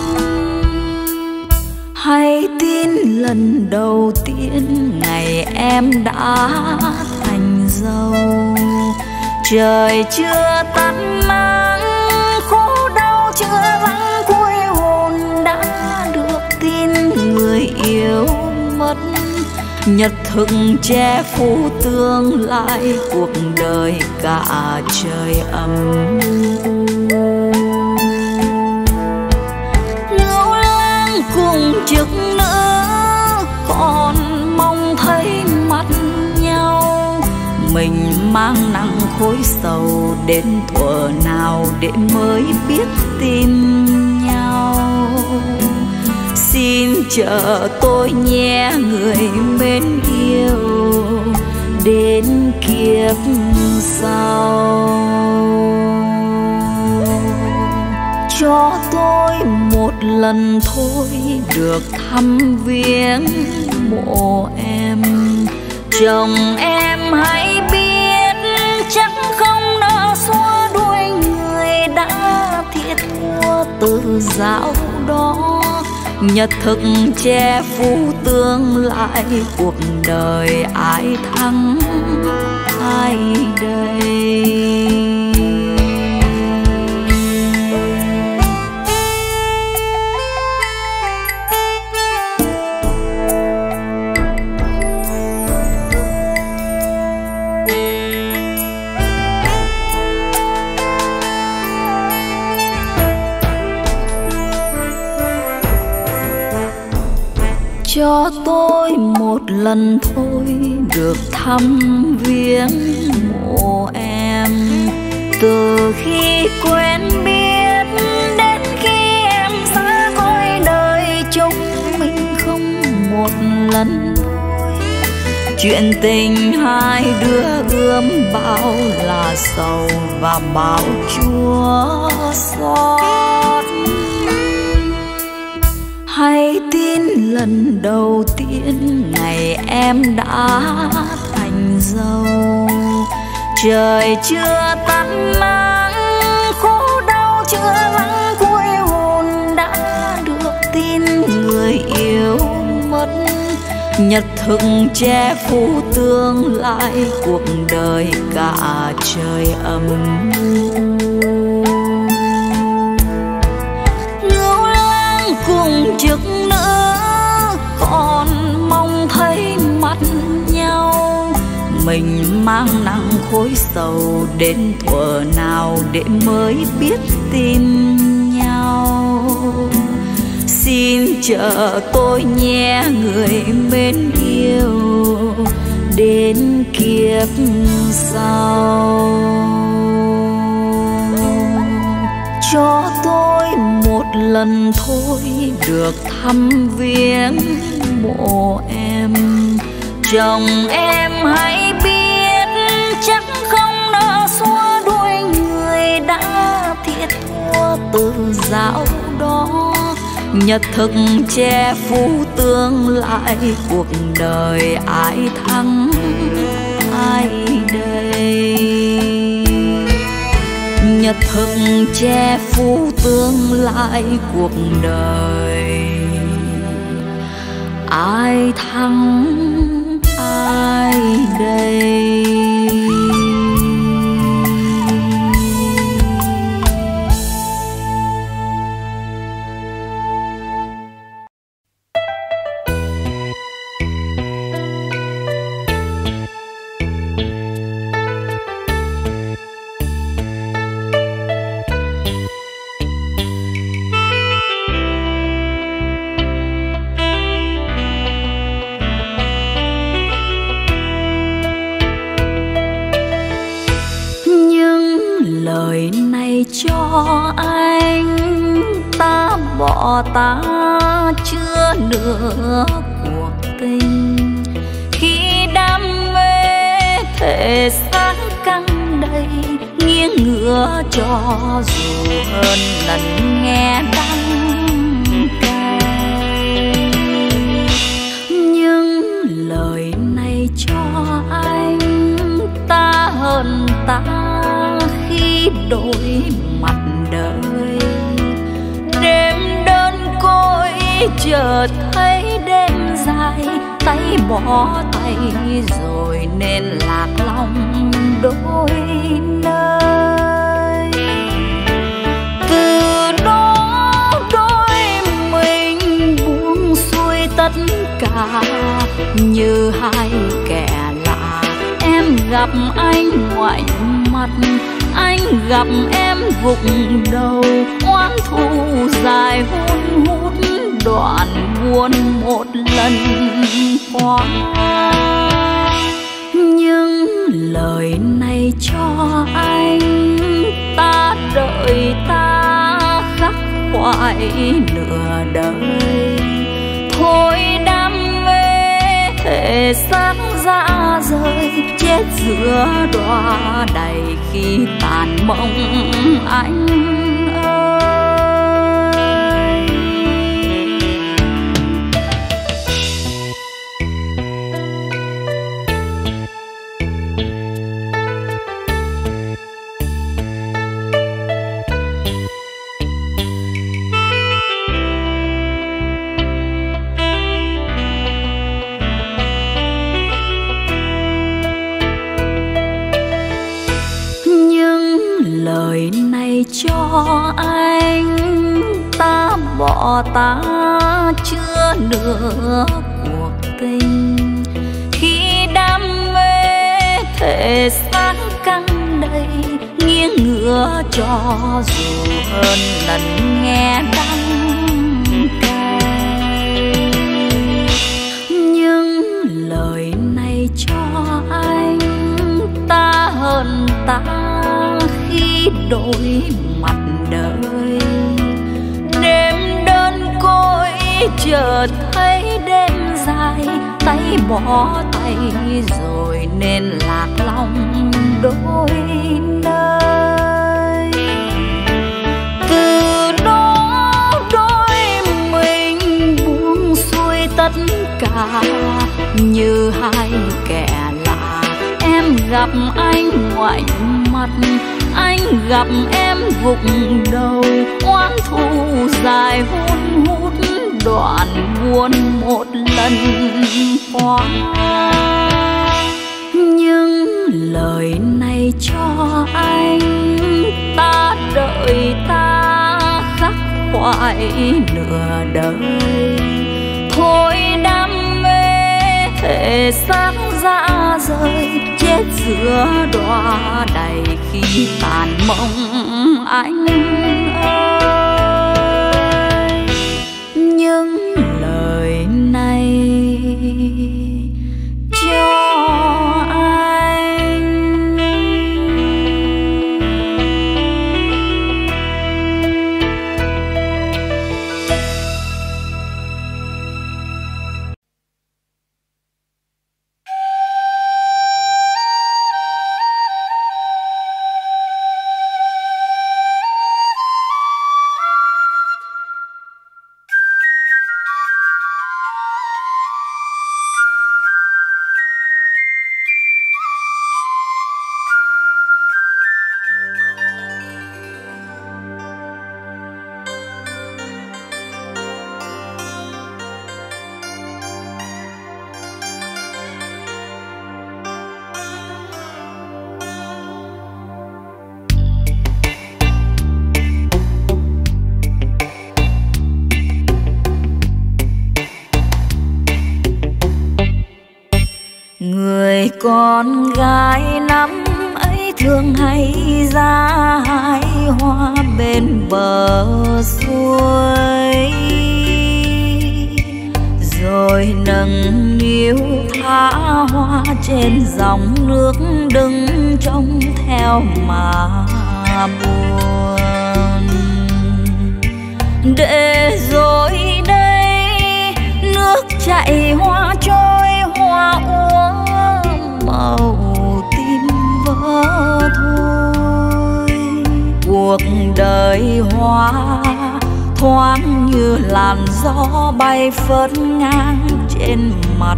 Hay tin lần đầu tiên ngày em đã thành dâu, trời chưa tắt nắng khổ đau chưa lắng, cuối hồn đã được tin người yêu mất. Nhật thực che phủ tương lai cuộc đời cả trời âm u. khối sầu đến thuở nào để mới biết tìm nhau. Xin chờ tôi nhé người mến yêu, đến kiếp sau. Cho tôi một lần thôi được thăm viếng mộ em. Chồng em hãy biết chắc không nỡ xóa đuôi người đã thiệt thua từ dạo đó. Nhật thực che phủ tương lai, cuộc đời ai thắng ai đây. Cho tôi một lần thôi được thăm viếng mộ em. Từ khi quen biết đến khi em xa cõi đời, chúng mình không một lần vui. Chuyện tình hai đứa ươm bao là sầu và bao chua xót. Hay tin lần đầu tiên ngày em đã thành dâu, trời chưa tắt nắng, khổ đau chưa lắng, cuối hồn đã được tin người yêu mất. Nhật thực che phủ tương lai, cuộc đời cả trời âm cùng chức nữa, còn mong thấy mặt nhau. Mình mang nặng khối sầu đến thuở nào để mới biết tìm nhau. Xin chờ tôi nhé người mến yêu, đến kiếp sau. Cho tôi một lần thôi được thăm viếng mộ em. Chồng em hãy biết chắc không nỡ xóa đuôi người đã thiệt thua từ dạo đó. Nhật thực che phủ tương lai, cuộc đời ai thắng ai đây. Nhật thực che phủ tương lai, cuộc đời ai thắng ai đây. Cho anh ta bỏ ta chưa nửa cuộc tình. Khi đam mê thể xác căng đầy, nghiêng ngửa cho dù hơn lần nghe đắng cay. Nhưng lời này cho anh ta hơn ta khi đổi mặt đời. Đêm đơn côi chợt thấy đêm dài, tay bỏ tay rồi nên lạc lòng đôi nơi. Từ đó đôi mình buông xuôi tất cả như hai kẻ lạ. Em gặp anh ngoảnh mặt, anh gặp em gục đầu, oán thù dài hun hút đoạn buồn một lần qua. Nhưng lời này cho anh, ta đợi ta khắc khoải nửa đời. Thôi đam mê thể xác ra rời, chết giữa đọa đầy khi tàn mộng anh ơi. Lời này cho anh, ta bỏ ta chưa nửa cuộc tình. Khi đam mê thể xác căng đầy, nghiêng ngửa cho dù hơn lần nghe đắng cay. Nhưng lời này cho anh, ta hơn ta khi đổi mặt đời. Đêm đơn côi chợt thấy đêm dài, tay bỏ tay rồi nên lạc lòng đôi nơi. Từ đó đôi mình buông xuôi tất cả, như hai kẻ lạ. Em gặp anh ngoảnh mặt, anh gặp em gục đầu. Oán thù dài hun hút, đoạn buồn một lần qua. Nhưng lời này cho anh, ta đợi ta khắc khoải nửa đời. Thôi đam mê thể xác ra rời, chết giữa đọa đầy khi tàn mộng anh ơi. Nhưng lời này cho con gái năm ấy thường hay ra hái hoa bên bờ suối, rồi nâng niu thả hoa trên dòng nước, đứng trông theo mà buồn. Để rồi đây nước chảy hoa trôi, hoa úa màu tim vỡ thôi. Cuộc đời hoa thoáng như làn gió bay phớt ngang trên mặt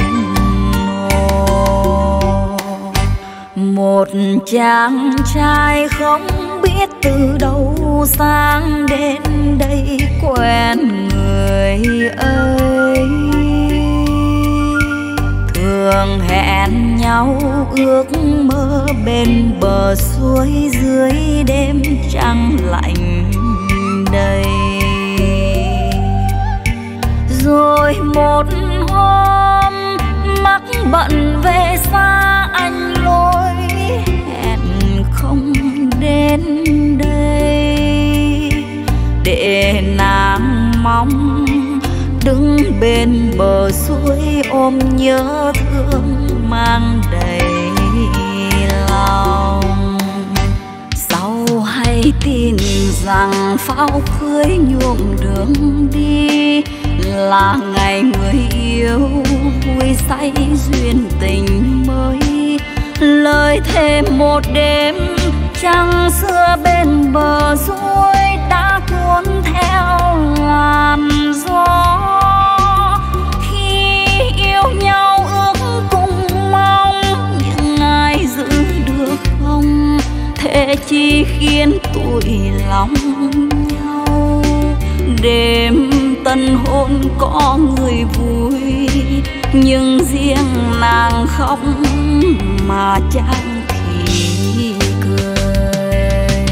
hồ. Một chàng trai không biết từ đâu sang đến đây quen người ơi. Thường hẹn nhau ước mơ bên bờ suối, dưới đêm trăng lạnh đầy. Rồi một hôm mắc bận về xa, anh lối hẹn không đến đây. Để nàng mong đứng bên bờ suối, ôm nhớ thương mang đầy lòng. Sau hay tin rằng pháo cưới nhuộm đường đi, là ngày người yêu vui say duyên tình mới. Lời thề một đêm trăng xưa bên bờ suối đã cuốn theo làn gió. Khi yêu nhau ước cùng mong những ai giữ được không, thế chi khiến tụi lòng nhau. Đêm tân hôn có người vui, nhưng riêng nàng khóc mà chẳng thì cười.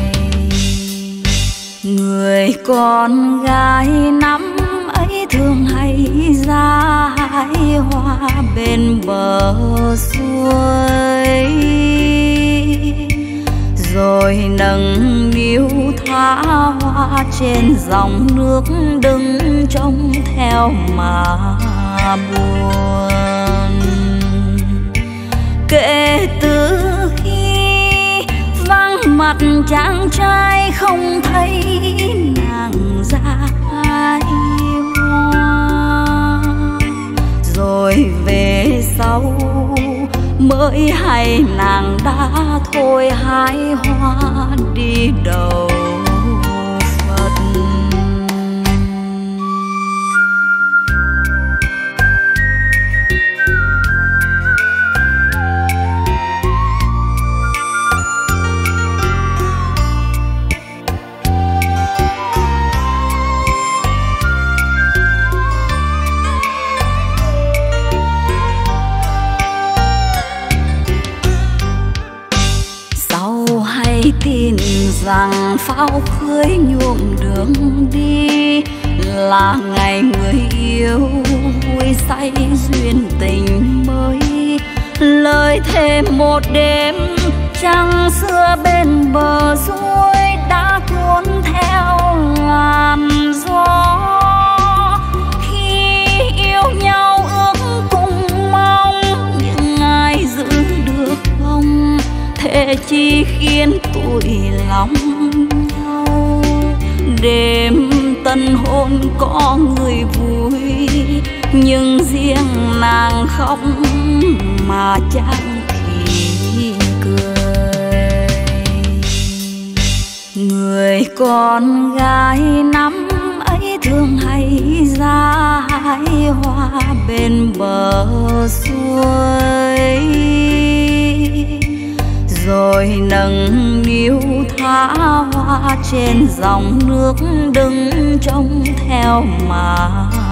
Người con gái năm ấy thường hay ra hái hoa bên bờ suối, rồi nâng niu thả hoa trên dòng nước đứng trông theo mà buồn. Kể từ khi vắng mặt chàng trai không thấy nàng ra hái hoa, rồi về sau mới hay nàng đã thôi hái hoa đi đầu Phật. Tin rằng pháo cưới nhuộm đường đi, là ngày người yêu vui say duyên tình mới. Lời thề một đêm trăng xưa bên bờ suối đã cuốn theo làn gió. Khi yêu nhau ước cùng mong những ai giữ được không, thế chi khiến tụi lòng nhau. Đêm tân hôn có người vui, nhưng riêng nàng khóc mà chẳng thì cười. Người con gái năm ấy thường hay ra hái hoa bên bờ suối, rồi nâng niu thả hoa trên dòng nước đứng trông theo mà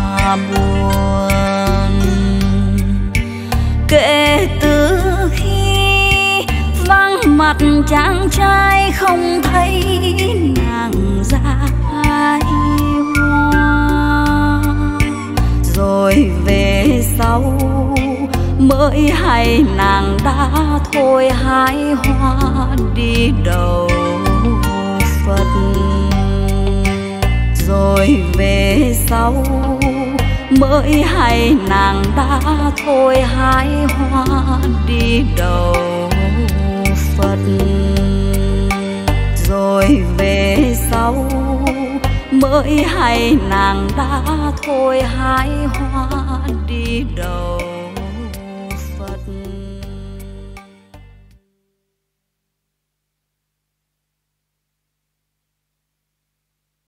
buồn. Kể từ khi vắng mặt chàng trai không thấy nàng ra hái hoa, rồi về sau mới hay nàng đã thôi hái hoa đi đầu Phật. Rồi về sau mới hay nàng đã thôi hái hoa đi đầu Phật. Rồi về sau mới hay nàng đã thôi hái hoa đi đầu Phật.